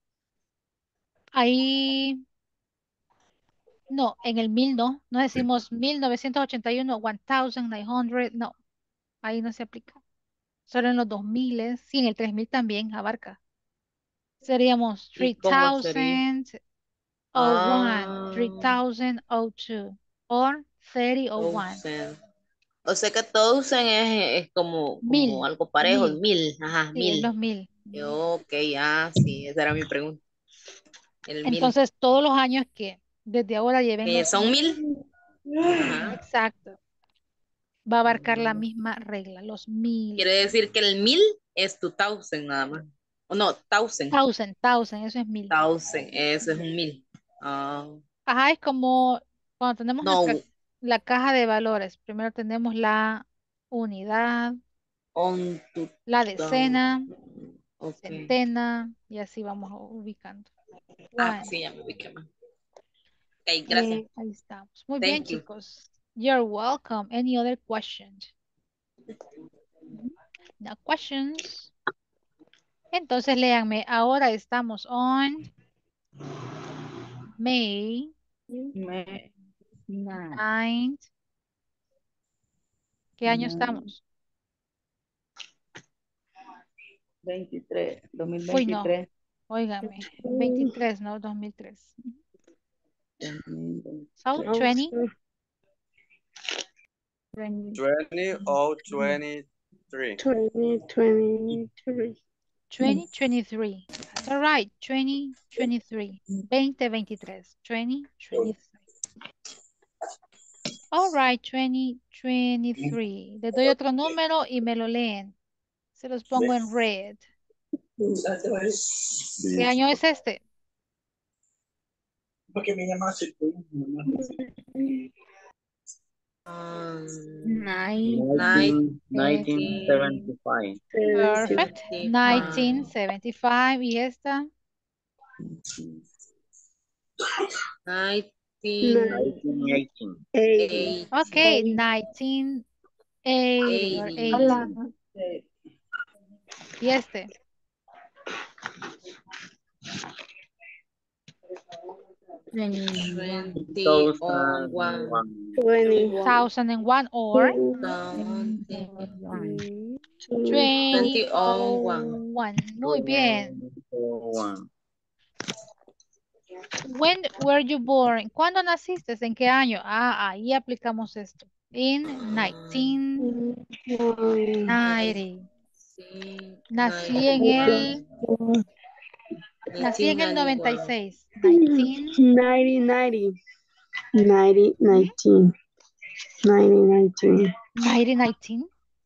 ahí, no, en el mil no, no decimos mil novecientos ochenta y uno, nineteen hundred, no, ahí no se aplica. Solo en los dos mil, sí, en el tres mil también abarca. Seríamos ¿y cómo sería? three thousand one, Ah, three thousand two, or thirty one. thousand. O sea que thousand es, es como, como Mil, algo parejo, el mil, mil, ajá, sí, es los mil. mil. Yo, ok, ah, sí, esa era mi pregunta. El mil. Entonces, todos los años que desde ahora lleven Eh, los son mil, mil. Ajá. exacto, va a abarcar la misma regla, los mil. Quiere decir que el mil es tu thousand nada más. O no, thousand. Thousand, thousand, eso es mil. Thousand, eso es un mil. Ah, Ajá, es como cuando tenemos no, nuestra, la caja de valores. Primero tenemos la unidad, on to la down. decena, Ok. centena, y así vamos ubicando. Ah, One. sí, ya me ubiqué más. Ok, gracias. Eh, ahí estamos. Muy bien, Thank you. chicos. You're welcome. Any other questions? No questions. Entonces, léanme. Ahora estamos on May Me, Nine. ninth. ¿Qué año estamos? veintitrés, Uy, no. dos mil veintitrés. Óigame. veintitrés, no, dos mil tres. So, Oh, twenty. sí. Twenty. twenty oh twenty-three. twenty twenty-three. twenty twenty-three. That's all right. twenty twenty-three. twenty veintitrés. twenty twenty-three. All right, twenty twenty-three. Les doy otro número y me lo leen. Se los pongo en red. ¿Qué año es este? Ah, Nine. nineteen, nineteen nineteen seventy-five. Perfect. seventy-five. nineteen seventy-five. ¿Y esta? nineteen nineteen eighteen. Eighty. Okay, nineteen eighty or eighty. eighty. ¿Y este? Twenty-one. twenty oh one. Twenty. two thousand one or Twenty Two. twenty oh oh one. one. Muy bien. One. When were you born? ¿Cuándo naciste? ¿En qué año? Ah, ahí aplicamos esto. In nineteen ninety. Nací en el Nací en el noventa y seis. nineteen Ninety, ninety. Ninety, nineteen. Ninety, nineteen. ninety nineteen.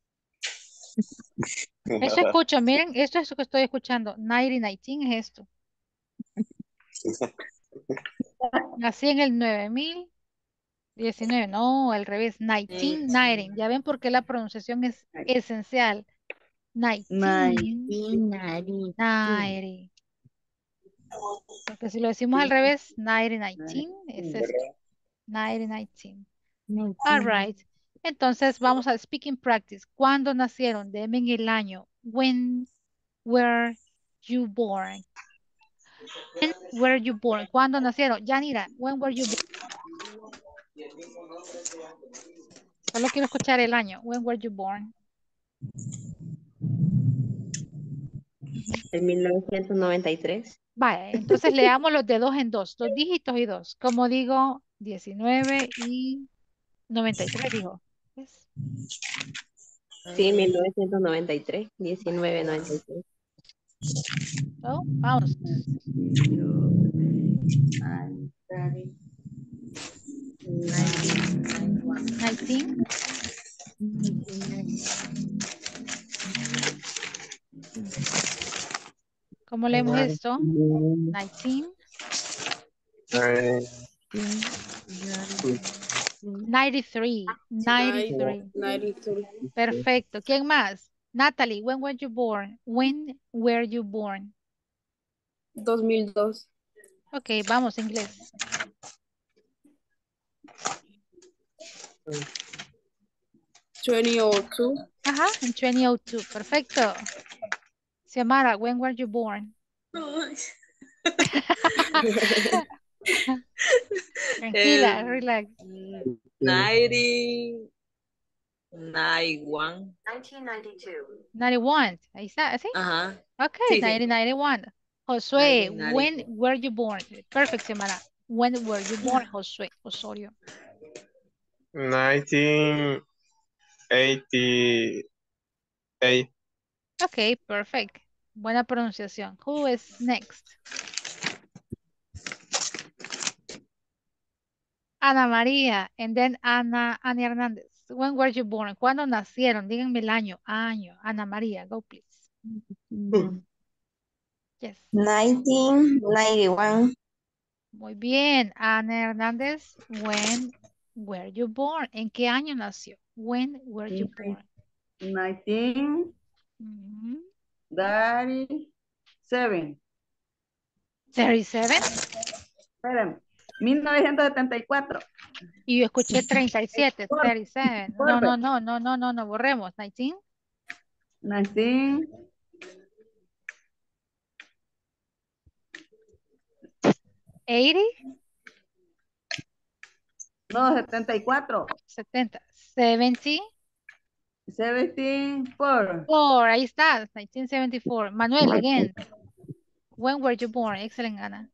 Eso escucho, miren, esto es lo que estoy escuchando. ninety nineteen es esto. Nací en el nueve mil diecinueve. No, al revés. nineteen ninety. Ya ven por qué la pronunciación es esencial. nineteen ninety. Porque si lo decimos al revés, ninety nineteen es esto. ninety nineteen. All right. Entonces vamos a speaking practice. ¿Cuándo nacieron? Denme en el año. When were you born? When were you born? ¿Cuándo nacieron? Yanira, when were you born? Solo quiero escuchar el año. When were you born? En mil novecientos noventa y tres. Vaya, entonces leamos los de dos en dos. Dos dígitos y dos. Como digo, diecinueve y noventa y tres, dijo. Yes. Sí, mil novecientos noventa y tres. diecinueve noventa y tres. So, vamos. nineteen. ¿Cómo leemos esto? nineteen. ninety-three. ninety-three. ninety-three. Perfecto. ¿Quién más? Natalie, when were you born? When were you born? dos mil dos. Ok, vamos, inglés. twenty oh two. Ajá, en twenty oh two. Perfecto. Xiomara, when were you born? Tranquila, Um, relax. ninety ninety-one. ninety-one. Ahí está, ¿sí? Ajá. Ok, Sí, sí. nineteen ninety-one. Josué, nineteen when ninety-one. were you born? Perfect, Xiomara. When were you born, Josué Osorio? nineteen eighty-eight. Ok, perfect. Buena pronunciación. Who is next? Ana María, and then Ana, Ana Hernández. When were you born? ¿Cuándo nacieron? Díganme el año. Año. Ana María, go please. Yes. nineteen ninety-one. Muy bien. Ana Hernández, when were you born? ¿En qué año nació? When were you born? nineteen Mhm. thirty-seven. thirty-seven. Espérame. mil novecientos setenta y cuatro. Y yo escuché treinta y siete, Por- treinta y siete. No, Perfect. no, no, no, no, no, no, borremos. nineteen. nineteen eighty. No, setenta y cuatro. setenta. seventy. seventy-four. Four, ahí está, nineteen seventy-four. Manuel, again. When were you born? Excellent, Ana.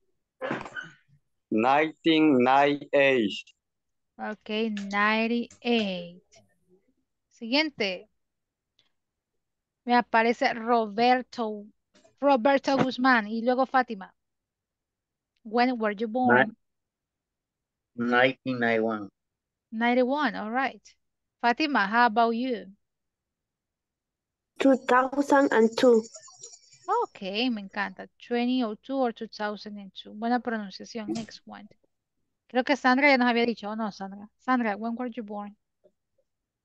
nineteen ninety-eight. Ok, ninety-eight. Siguiente. Me aparece Roberto. Roberto Guzmán. Y luego Fátima. When were you born? nineteen ninety-one. ninety-one, all right. Fátima, how about you? Two thousand two. Ok, me encanta. twenty oh two or two thousand two. Buena pronunciación. Next one. Creo que Sandra ya nos había dicho, ¿o no, Sandra? Sandra, when were you born?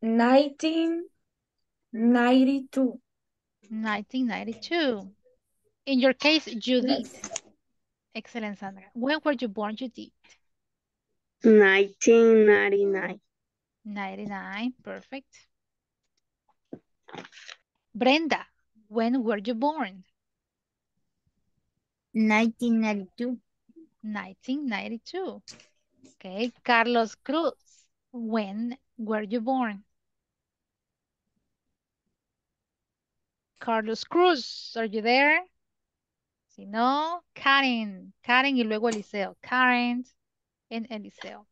nineteen ninety-two. nineteen ninety-two. In your case, Judith. Excellent, Sandra. When were you born, Judith? nineteen ninety-nine. ninety-nine, perfect. Brenda, when were you born? nineteen ninety-two. nineteen ninety-two. Okay, Carlos Cruz, when were you born? Carlos Cruz, are you there? Si no, Karen, Karen y luego Eliseo. Karen and Eliseo.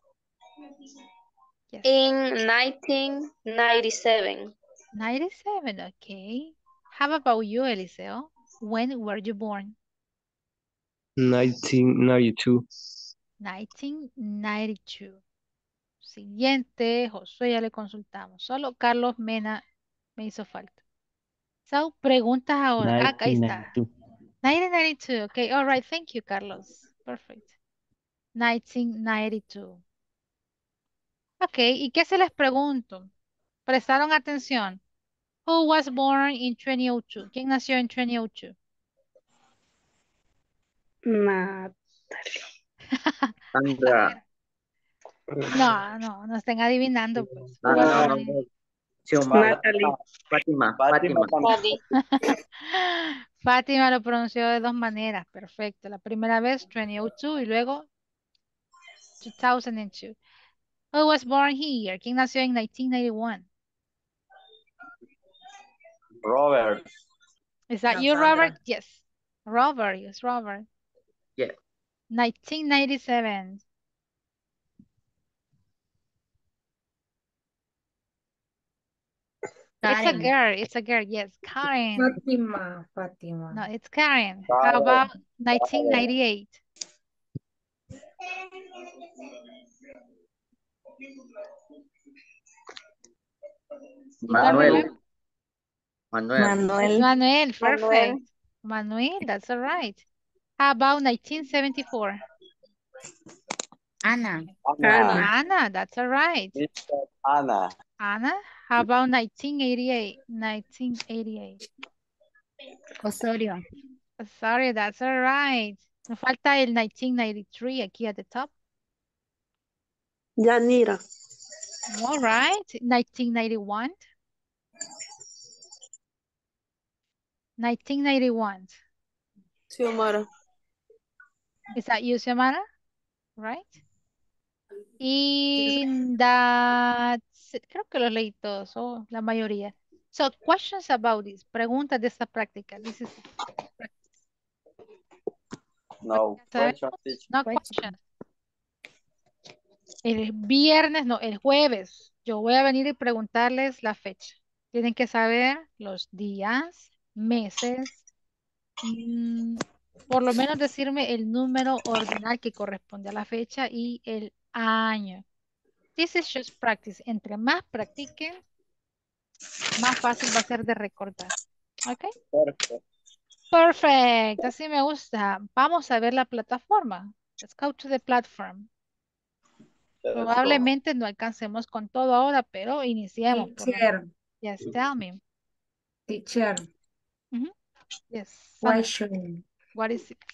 Yes. In nineteen ninety-seven. ninety-seven, okay. How about you, Eliseo? When were you born? nineteen ninety-two. nineteen ninety-two. Siguiente, Josué ya le consultamos. Solo Carlos Mena me hizo falta. So, preguntas ahora. Ah, ahí está. nineteen ninety-two. Okay, all right. Thank you, Carlos. Perfect. nineteen ninety-two. Ok, ¿y qué se les pregunto? ¿Prestaron atención? Who was born in twenty oh two? ¿Quién nació en twenty oh two? Natalie. Sandra. No, no, no estén adivinando, pues. Ah, Who was no, born in- no. Xiomara. Natalie. Fátima, Fátima. Fátima lo pronunció de dos maneras. Perfecto. La primera vez, twenty oh two, y luego two thousand two. Who was born here? ¿Quién nació en nineteen ninety-one? Robert. Is that No, you, Sandra. Robert? Yes. Robert, yes, Robert. Yeah. nineteen ninety-seven. It's a Karen. girl. It's a girl. Yes, Karen. Fátima, Fátima. No, it's Karen. Karen. How about nineteen ninety-eight? Manuel. Manuel. Manuel. Manuel, perfect. Manuel, that's all right. How about nineteen seventy-four? Ana. Ana. Anna, that's all right. Mister Ana. Anna, how about nineteen eighty-eight? nineteen eighty-eight. Osorio. Sorry, that's all right. Nos falta el nineteen ninety-three aquí at the top. Yanira. All right. nineteen ninety-one. nineteen ninety-one. Xiomara. Is that you, Xiomara? Right? In that, creo que los leí todos, o la mayoría. So, questions about this. Preguntas de esta práctica. This is No. ¿sabes? Question, teacher. No questions. El viernes, no, el jueves, yo voy a venir y preguntarles la fecha. Tienen que saber los días, meses, mm, por lo menos decirme el número ordinal que corresponde a la fecha y el año. This is just practice. Entre más practiquen, más fácil va a ser de recordar. ¿Ok? Perfect. Perfect. Así me gusta. Vamos a ver la plataforma. Let's go to the platform. Probablemente no alcancemos con todo ahora, pero iniciemos. por lo Teacher. menos. Yes, tell me. Teacher. Mhm. Yes. Sandra, Question. what is it?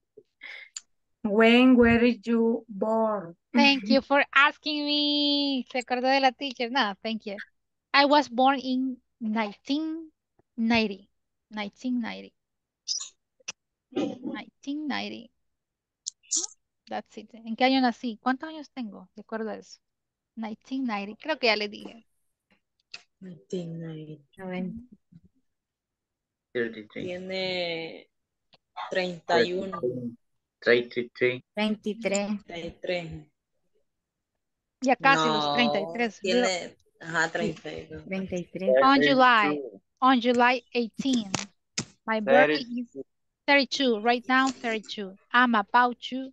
When were you born? Thank you for asking me. Se acordó de la teacher. No, thank you. I was born in nineteen ninety. nineteen ninety. nineteen ninety. That's it. ¿En qué año nací? ¿Cuántos años tengo? De acuerdo a eso. nineteen ninety. Creo que ya le dije. nineteen ninety. treinta y tres. Tiene treinta y uno. treinta y tres. veintitrés. treinta y tres. Ya casi los No, treinta y tres. tiene, ajá, treinta y dos. treinta y tres. On July. On July eighteenth. My birthday is thirty-two. Right now, thirty-two. I'm about to,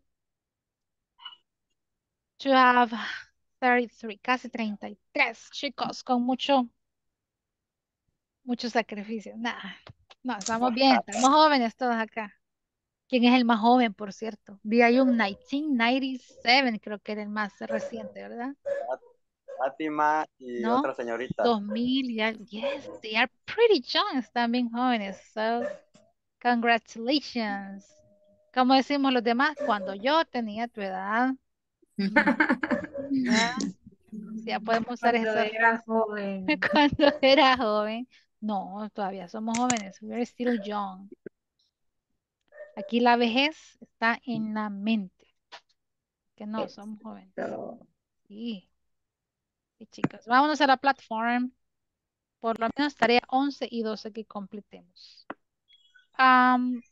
to have thirty-three. Casi treinta y tres, chicos, con mucho, mucho sacrificio. Nah, no, estamos bien. Estamos jóvenes todos acá. ¿Quién es el más joven, por cierto? Vi ahí un nineteen ninety-seven, creo que era el más reciente, ¿verdad? Fátima y ¿No? otra señorita. dos mil, ya. Yes, they are pretty young. Están bien jóvenes. So, congratulations. Como decimos los demás, cuando yo tenía tu edad, ¿verdad? Ya podemos usar Cuando esa era frase. joven. Cuando era joven. No, todavía somos jóvenes. We're still young. Aquí la vejez está en la mente. Que no, somos jóvenes. Sí. Sí, chicos. Vámonos a la plataforma. Por lo menos tarea once y doce que completemos. Um,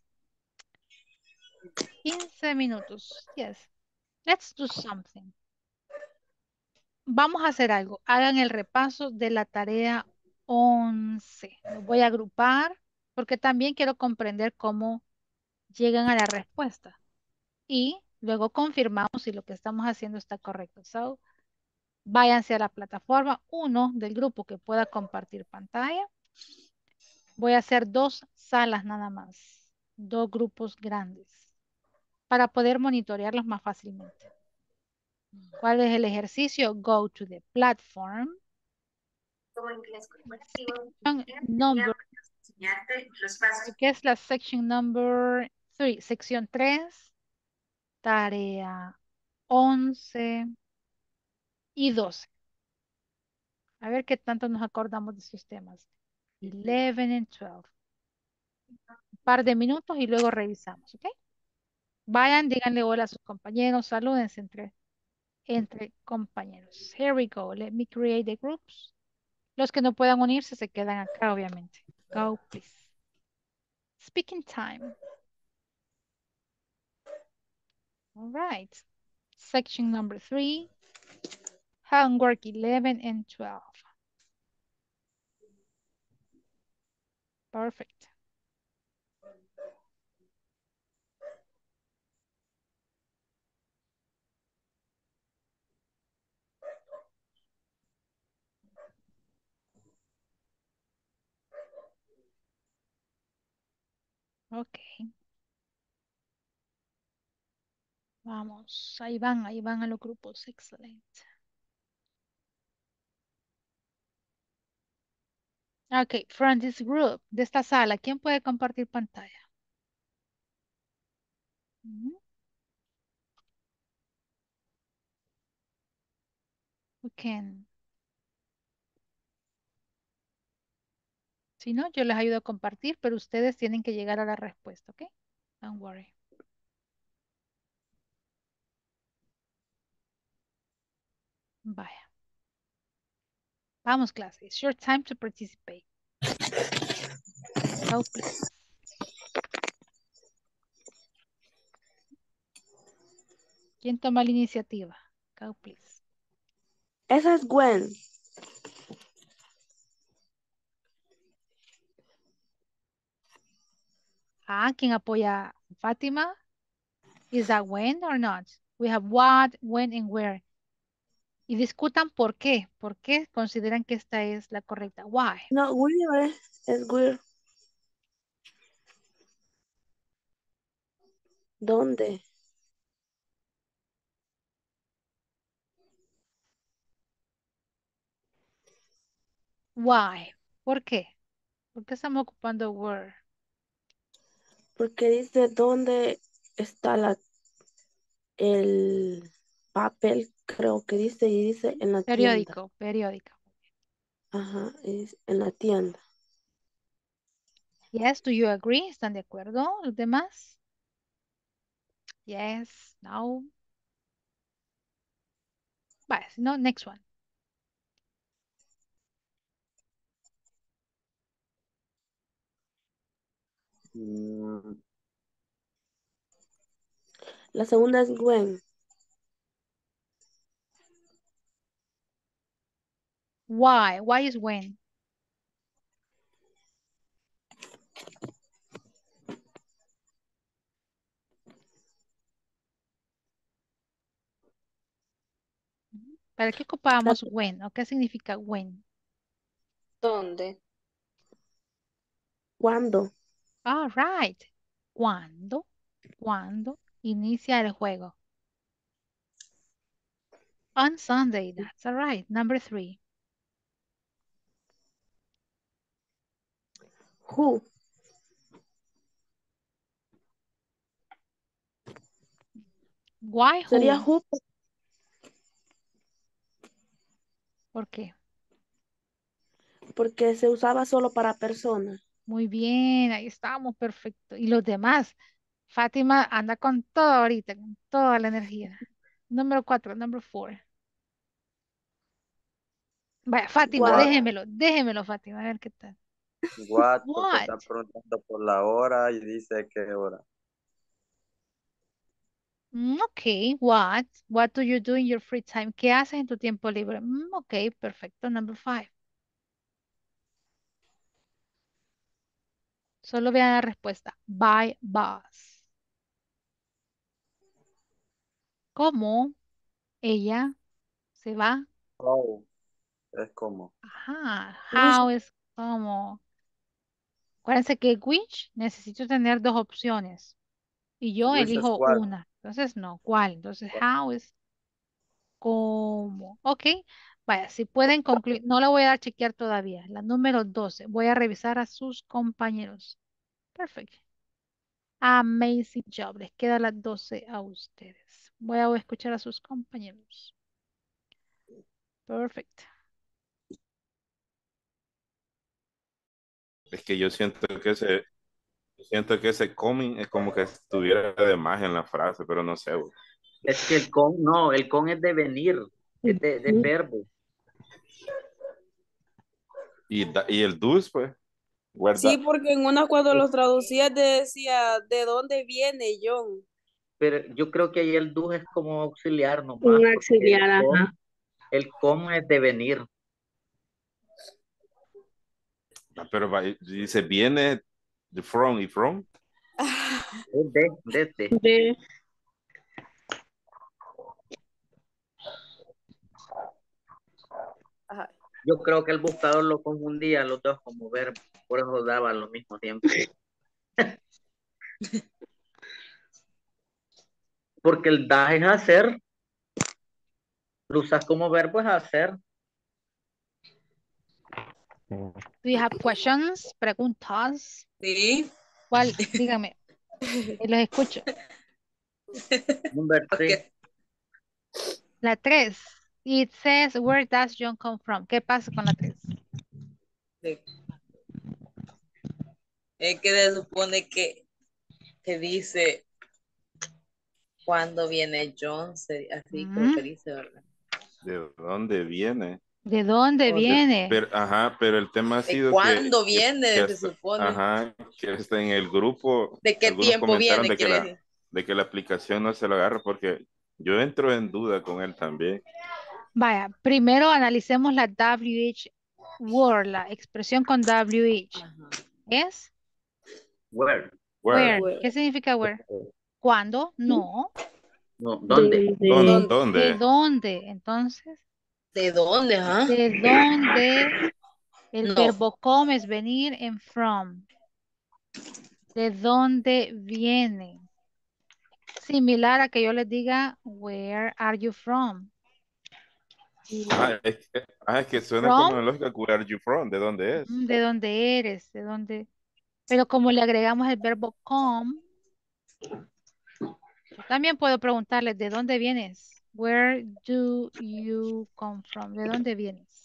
quince minutos. Yes. Let's do something. Vamos a hacer algo. Hagan el repaso de la tarea once. Los voy a agrupar porque también quiero comprender cómo llegan a la respuesta. Y luego confirmamos si lo que estamos haciendo está correcto. So, váyanse a la plataforma. Uno del grupo que pueda compartir pantalla. Voy a hacer dos salas nada más. Dos grupos grandes. Para poder monitorearlos más fácilmente. ¿Cuál es el ejercicio? Go to the platform. Section number. ¿Qué es la section number three? Sección tres. Tarea once y doce. A ver qué tanto nos acordamos de esos temas. eleven and twelve. Un par de minutos y luego revisamos, ¿ok? Vayan, díganle hola a sus compañeros, salúdense entre, entre compañeros. Here we go. Let me create the groups. Los que no puedan unirse se quedan acá, obviamente. Go, please. Speaking time. All right. Section number three. Homework eleven and twelve. Perfect. Ok. Vamos, ahí van, ahí van a los grupos. Excelente. Ok, from this group, de esta sala, ¿quién puede compartir pantalla? Ujú. Who can? Si no, yo les ayudo a compartir, pero ustedes tienen que llegar a la respuesta, ¿ok? Don't worry. Vaya. Vamos, clase. It's your time to participate. Go, please. ¿Quién toma la iniciativa? Go, please. Esa es Gwen. Ah, ¿quién apoya a Fátima? Is that when or not? We have what, when, and where. Y discutan por qué. ¿Por qué consideran que esta es la correcta? Why? No, Weird es Weird. ¿Dónde? Why? ¿Por qué? ¿Por qué estamos ocupando where? Porque dice dónde está la el papel, creo que dice, y dice en la tienda. Periódico, periódico. Ajá, es en la tienda. Yes, do you agree? ¿Están de acuerdo los demás? Yes, no. Vale, si no, next one. Mm, La segunda es Gwen. Why? Why is when? ¿Para qué ocupamos when? ¿O qué significa when? ¿Dónde? ¿Cuándo? All right. ¿Cuándo? ¿Cuándo inicia el juego? On Sunday. That's all right. Number three. Who? Why Sería who? who ¿Por qué? porque se usaba solo para personas. Muy bien, ahí estamos, perfecto. ¿Y los demás? Fátima anda con todo ahorita, con toda la energía. Número cuatro, number four. Vaya, Fátima, What, déjemelo, déjemelo, Fátima, a ver qué tal. what, porque What? está preguntando por la hora y dice qué hora. Mm, ok, what? What do you do in your free time? ¿Qué haces en tu tiempo libre? Mm, ok, perfecto, number five. Solo vean la respuesta. By bus. ¿Cómo ella se va? Oh, es como. Ajá, Which how es como. Acuérdense que which necesito tener dos opciones y yo Which es elijo cuál. una. Entonces, no, ¿cuál? Entonces, how es como. Ok, vaya, si pueden concluir, no la voy a dar a chequear todavía. La número doce, voy a revisar a sus compañeros. Perfecto. Amazing job. Les queda las doce a ustedes. Voy a escuchar a sus compañeros. Perfecto. Es que yo siento que ese, yo siento que ese coming es como que estuviera de más en la frase, pero no sé. Güey. Es que el con, no, el con es de venir, es de, de verbo. Y, da- y el dus, pues, Sí, guarda. porque en una cuando los traducía decía, ¿de dónde viene John? Pero yo creo que ahí el do es como auxiliar nomás, Un porque el auxiliar, ajá. con, el con es de venir. Ah, pero va- dice, viene de from y from. Es de, desde. De, Ajá. Yo creo que el buscador lo confundía los dos como verbo, por eso daban lo mismo tiempo. Porque el da es hacer, lo usas como verbo es hacer. Do you have questions? Preguntas. Sí. ¿Cuál? Dígame. Eh, Los escucho. Number three. Ok. La tres. It says, where does John come from? ¿Qué pasa con la tres? Sí. Es que se supone que, que dice cuando viene John, se- así creo que Mm, dice, ¿verdad? ¿De dónde viene? ¿De dónde O de, viene? Pero, ajá, pero el tema ha de sido que, cuándo que, que viene, se hasta, supone. ajá, que hasta en el grupo, ¿De qué algunos tiempo comentaron viene? de que Quiere la, decir. de que la aplicación no se lo agarra porque yo entro en duda con él también. Vaya, primero analicemos la W H word, la expresión con W H. Ajá. ¿Es? Where? Where? Where. ¿Qué significa where? ¿Cuándo? No. No, ¿dónde? de, ¿Dónde? de, ¿De ¿Dónde? dónde? Entonces, ¿De dónde? Ajá. ¿de dónde? El No. verbo come es venir en from. ¿De dónde viene? Similar a que yo les diga, where are you from? Ajá, es que, ajá, es que suena From, como en lógica, where are you from? ¿De dónde es? mm, ¿de dónde eres? ¿De dónde? Pero como le agregamos el verbo come, yo también puedo preguntarles, ¿de dónde vienes? Where do you come from? ¿De dónde vienes?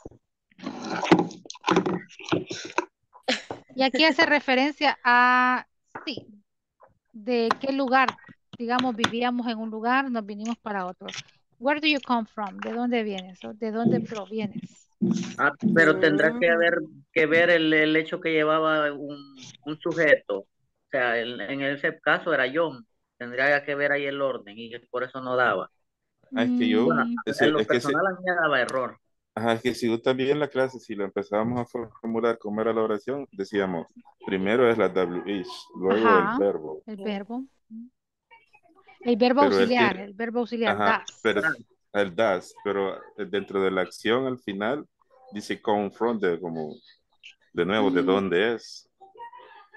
Y aquí hace referencia a, sí, de qué lugar, digamos, vivíamos en un lugar, nos vinimos para otro. Where do you come from? ¿De dónde vienes? ¿O ¿de dónde provienes? Ah, pero tendrá que Mm. haber que ver el, el hecho que llevaba un, un sujeto. O sea, el- en ese caso era John. Tendría que ver ahí el orden y por eso no daba. Ah, es que yo, Bueno, Mm, es, en lo es que se, personal a mí me daba error. ajá, es que si yo también la clase, si lo empezábamos a formular como era la oración, decíamos, primero es la W H, luego el ajá, verbo. el verbo. El verbo Pero él auxiliar, tiene, el verbo auxiliar, ajá, das. pero el does, pero dentro de la acción al final dice come from, de como, de nuevo, de Mm, dónde es.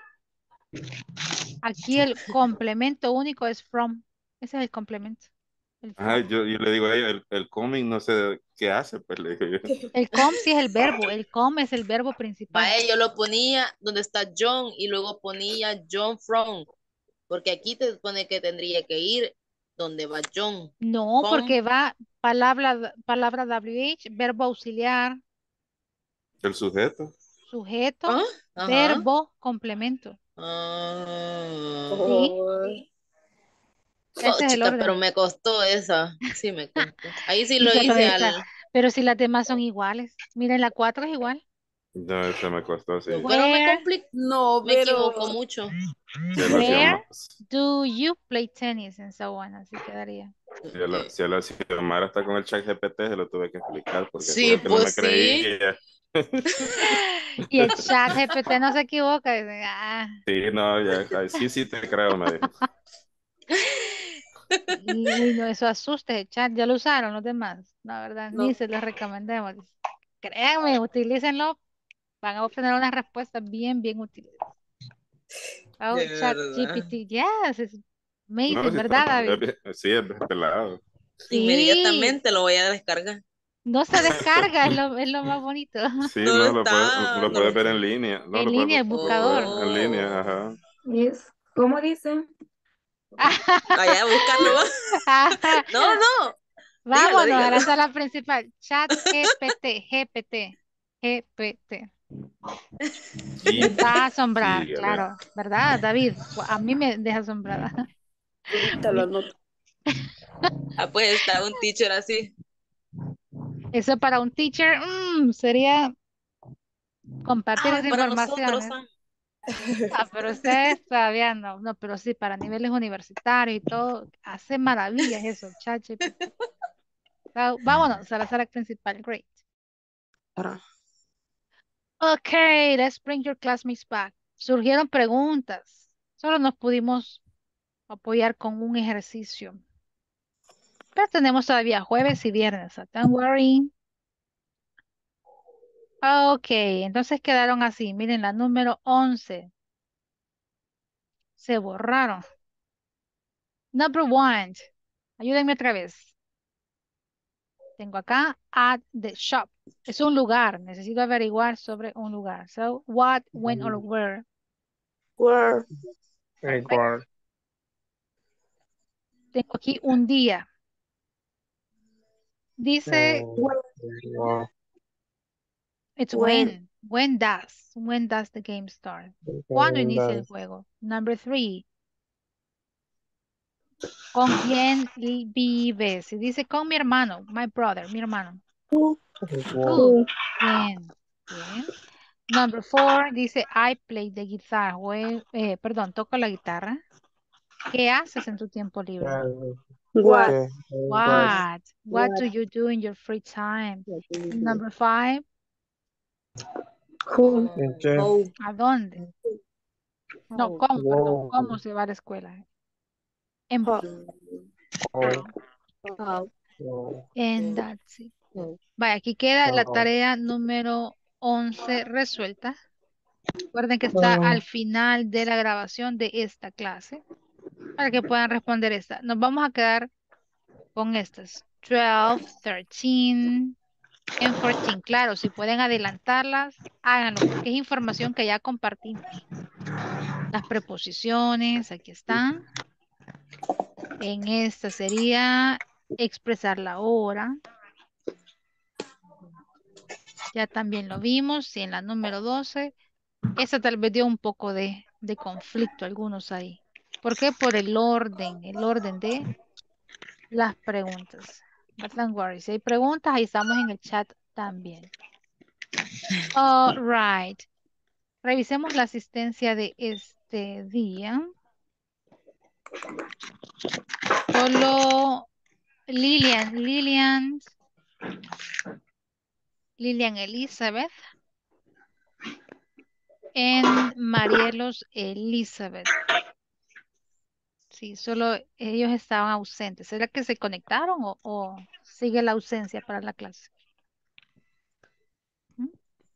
Aquí el complemento único es from. Ese es el complemento. El Ay, from. yo, yo le digo a ella, el, el coming no sé qué hace, pues le digo yo. El com sí es el verbo. El com es el verbo principal. Vaya, yo lo ponía donde está John y luego ponía John from, porque aquí te pone que tendría que ir donde va John. No, From. porque va palabra, palabra W H, verbo auxiliar, El sujeto. sujeto, ¿Ah? Ajá. verbo, complemento. Ah. ¿Sí? Oh, Ese es el chica, orden. pero me costó esa. Sí, me costó. Ahí sí Y lo se lo hice echa. al. Pero si las demás son iguales. Miren, la cuatro es igual. No, ese me costó, sí. Pero me Where, complicó. No, Me pero equivoco mucho. Si él hacía where más. do you play tennis? And so on. Así quedaría. Si él, si él hacía Omar está con el chat G P T, se lo tuve que explicar porque Sí, fíjate, no me pues sí. creía. Y el chat G P T no se equivoca. Dice, ah. Sí, no, ya, ay, sí, sí te creo, me dijo. Y, uy, no, eso asusta el chat. Ya lo usaron los demás. La verdad, no. ni se los recomendemos. Créanme, utilícenlo. Van a obtener unas respuestas bien, bien útiles. Oh, De chat verdad. G P T, yes, es amazing, No, sí, ¿verdad, está- David? es bien- sí, es pelado. Sí, Inmediatamente lo voy a descargar. no se descarga, es lo, es lo más bonito. Sí, No lo no, lo puedes, está. lo No puedes lo ver está. en línea. No, En lo línea, puedes, el lo puedes buscador. en línea, ajá. Es, ¿cómo dice? Allá a buscarlo. Ajá. No, no. Dígalo, Vámonos a dígalo. la sala principal. Chat G P T, G P T, G P T. Y Les va a asombrar, síguele. claro, ¿verdad, David? A mí me deja asombrada. Ahorita lo anoto. Ah, pues está un teacher así. Eso para un teacher mm, sería compartir Ah, esa para información. nosotros. ¿eh? Sam. Ah, pero ustedes todavía no, no, pero sí, para niveles universitarios y todo, hace maravillas eso, ChatGPT. So, vámonos a la sala principal, great. Ahora, Okay, let's bring your classmates back. Surgieron preguntas, solo nos pudimos apoyar con un ejercicio. Pero tenemos todavía jueves y viernes, so don't worry. Okay, entonces quedaron así, miren la número once. Se borraron. Number one, ayúdenme otra vez. Tengo acá at the shop. Es un lugar. Necesito averiguar sobre un lugar. So, what, when, or where. where? Igual. Tengo aquí un día. Dice, Igual. it's When? when. When does. When does the game start? ¿Cuándo inicia el juego? Number three. ¿Con quién vives? Si dice con mi hermano, my brother, mi hermano. Who? Who? ¿Quién? Bien. Number four dice I play the guitar. Jue- eh, perdón, toco la guitarra. ¿Qué haces en tu tiempo libre? What? ¿Qué? What? What do What? you do in your free time? Number five, Who? ¿En qué? How? ¿a dónde? No, How? ¿cómo? Perdón, Wow. ¿cómo se va a la escuela? En How? Oh, How? oh, And that's it. How? Vaya, aquí queda la oh. tarea número once resuelta. Recuerden que está al final de la grabación de esta clase para que puedan responder esta. Nos vamos a quedar con estas. twelve, thirteen and fourteen. Claro, si pueden adelantarlas, háganlo porque es información que ya compartimos. Las preposiciones, aquí están. En esta sería expresar la hora. Ya también lo vimos. Y en la número doce, esa tal vez dio un poco de, de conflicto a algunos ahí. ¿Por qué? Por el orden, el orden de las preguntas. But don't worry, si hay preguntas, ahí estamos en el chat también. All right. Revisemos la asistencia de este día. Solo Lilian, Lilian, Lilian Elizabeth en Marielos Elizabeth. Sí, solo ellos estaban ausentes. ¿Será que se conectaron o, o sigue la ausencia para la clase? ¿Mm?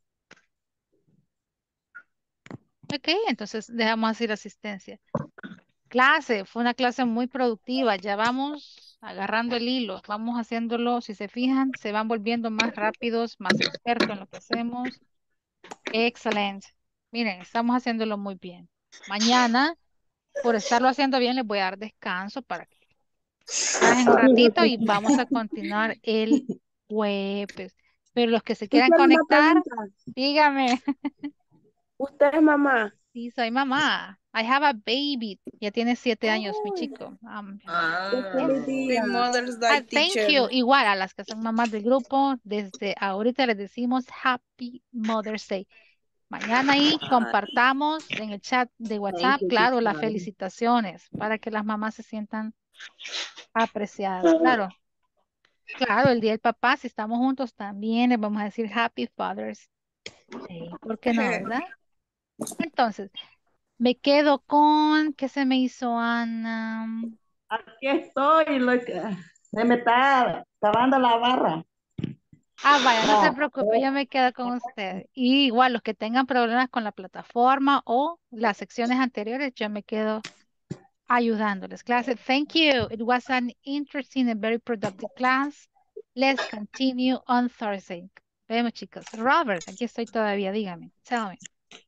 Ok, entonces dejamos así la asistencia. Clase, fue una clase muy productiva. Ya vamos agarrando el hilo. Vamos haciéndolo, si se fijan, se van volviendo más rápidos, más expertos en lo que hacemos. Excelente. Miren, estamos haciéndolo muy bien. Mañana, por estarlo haciendo bien, les voy a dar descanso para que trabajen un ratito y vamos a continuar el jueves. Pero los que se quieran Teacher, una conectar, pregunta. dígame. ¿Usted es mamá? Sí, soy mamá. I have a baby. Ya tiene siete años, mi Uy, chico. Um, qué Ah, feliz día. Happy Mother's ah, Day, thank teacher. you. Igual a las que son mamás del grupo, desde ahorita les decimos Happy Mother's Day. Mañana ahí ah, compartamos en el chat de thank WhatsApp, you, claro, las teacher. felicitaciones para que las mamás se sientan apreciadas. Claro, claro, el día del papá, si estamos juntos también les vamos a decir Happy Father's Day. ¿Por qué no, verdad? Entonces, me quedo con, ¿qué se me hizo, Ana? Aquí estoy, lo que se me está acabando la barra. Ah, vaya, no se No. preocupe, yo me quedo con usted. Y igual los que tengan problemas con la plataforma o las secciones anteriores, yo me quedo ayudándoles. Clase, thank you. It was an interesting and very productive class. Let's continue on Thursday. Vemos, chicos. Robert, aquí estoy todavía, dígame. Tell me.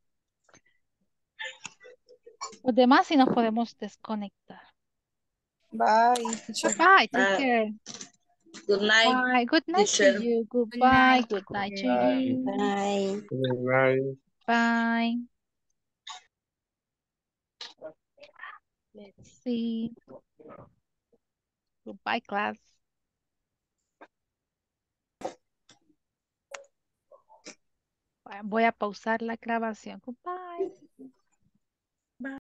Los demás sí nos podemos desconectar. Bye, teacher. Bye, take Ah, care. good night, Bye. Good night to teacher. you. Good Goodbye. night. Good night to Bye. you. Bye. Good night. Bye. Let's see. Goodbye, class. Voy a pausar la grabación. Goodbye.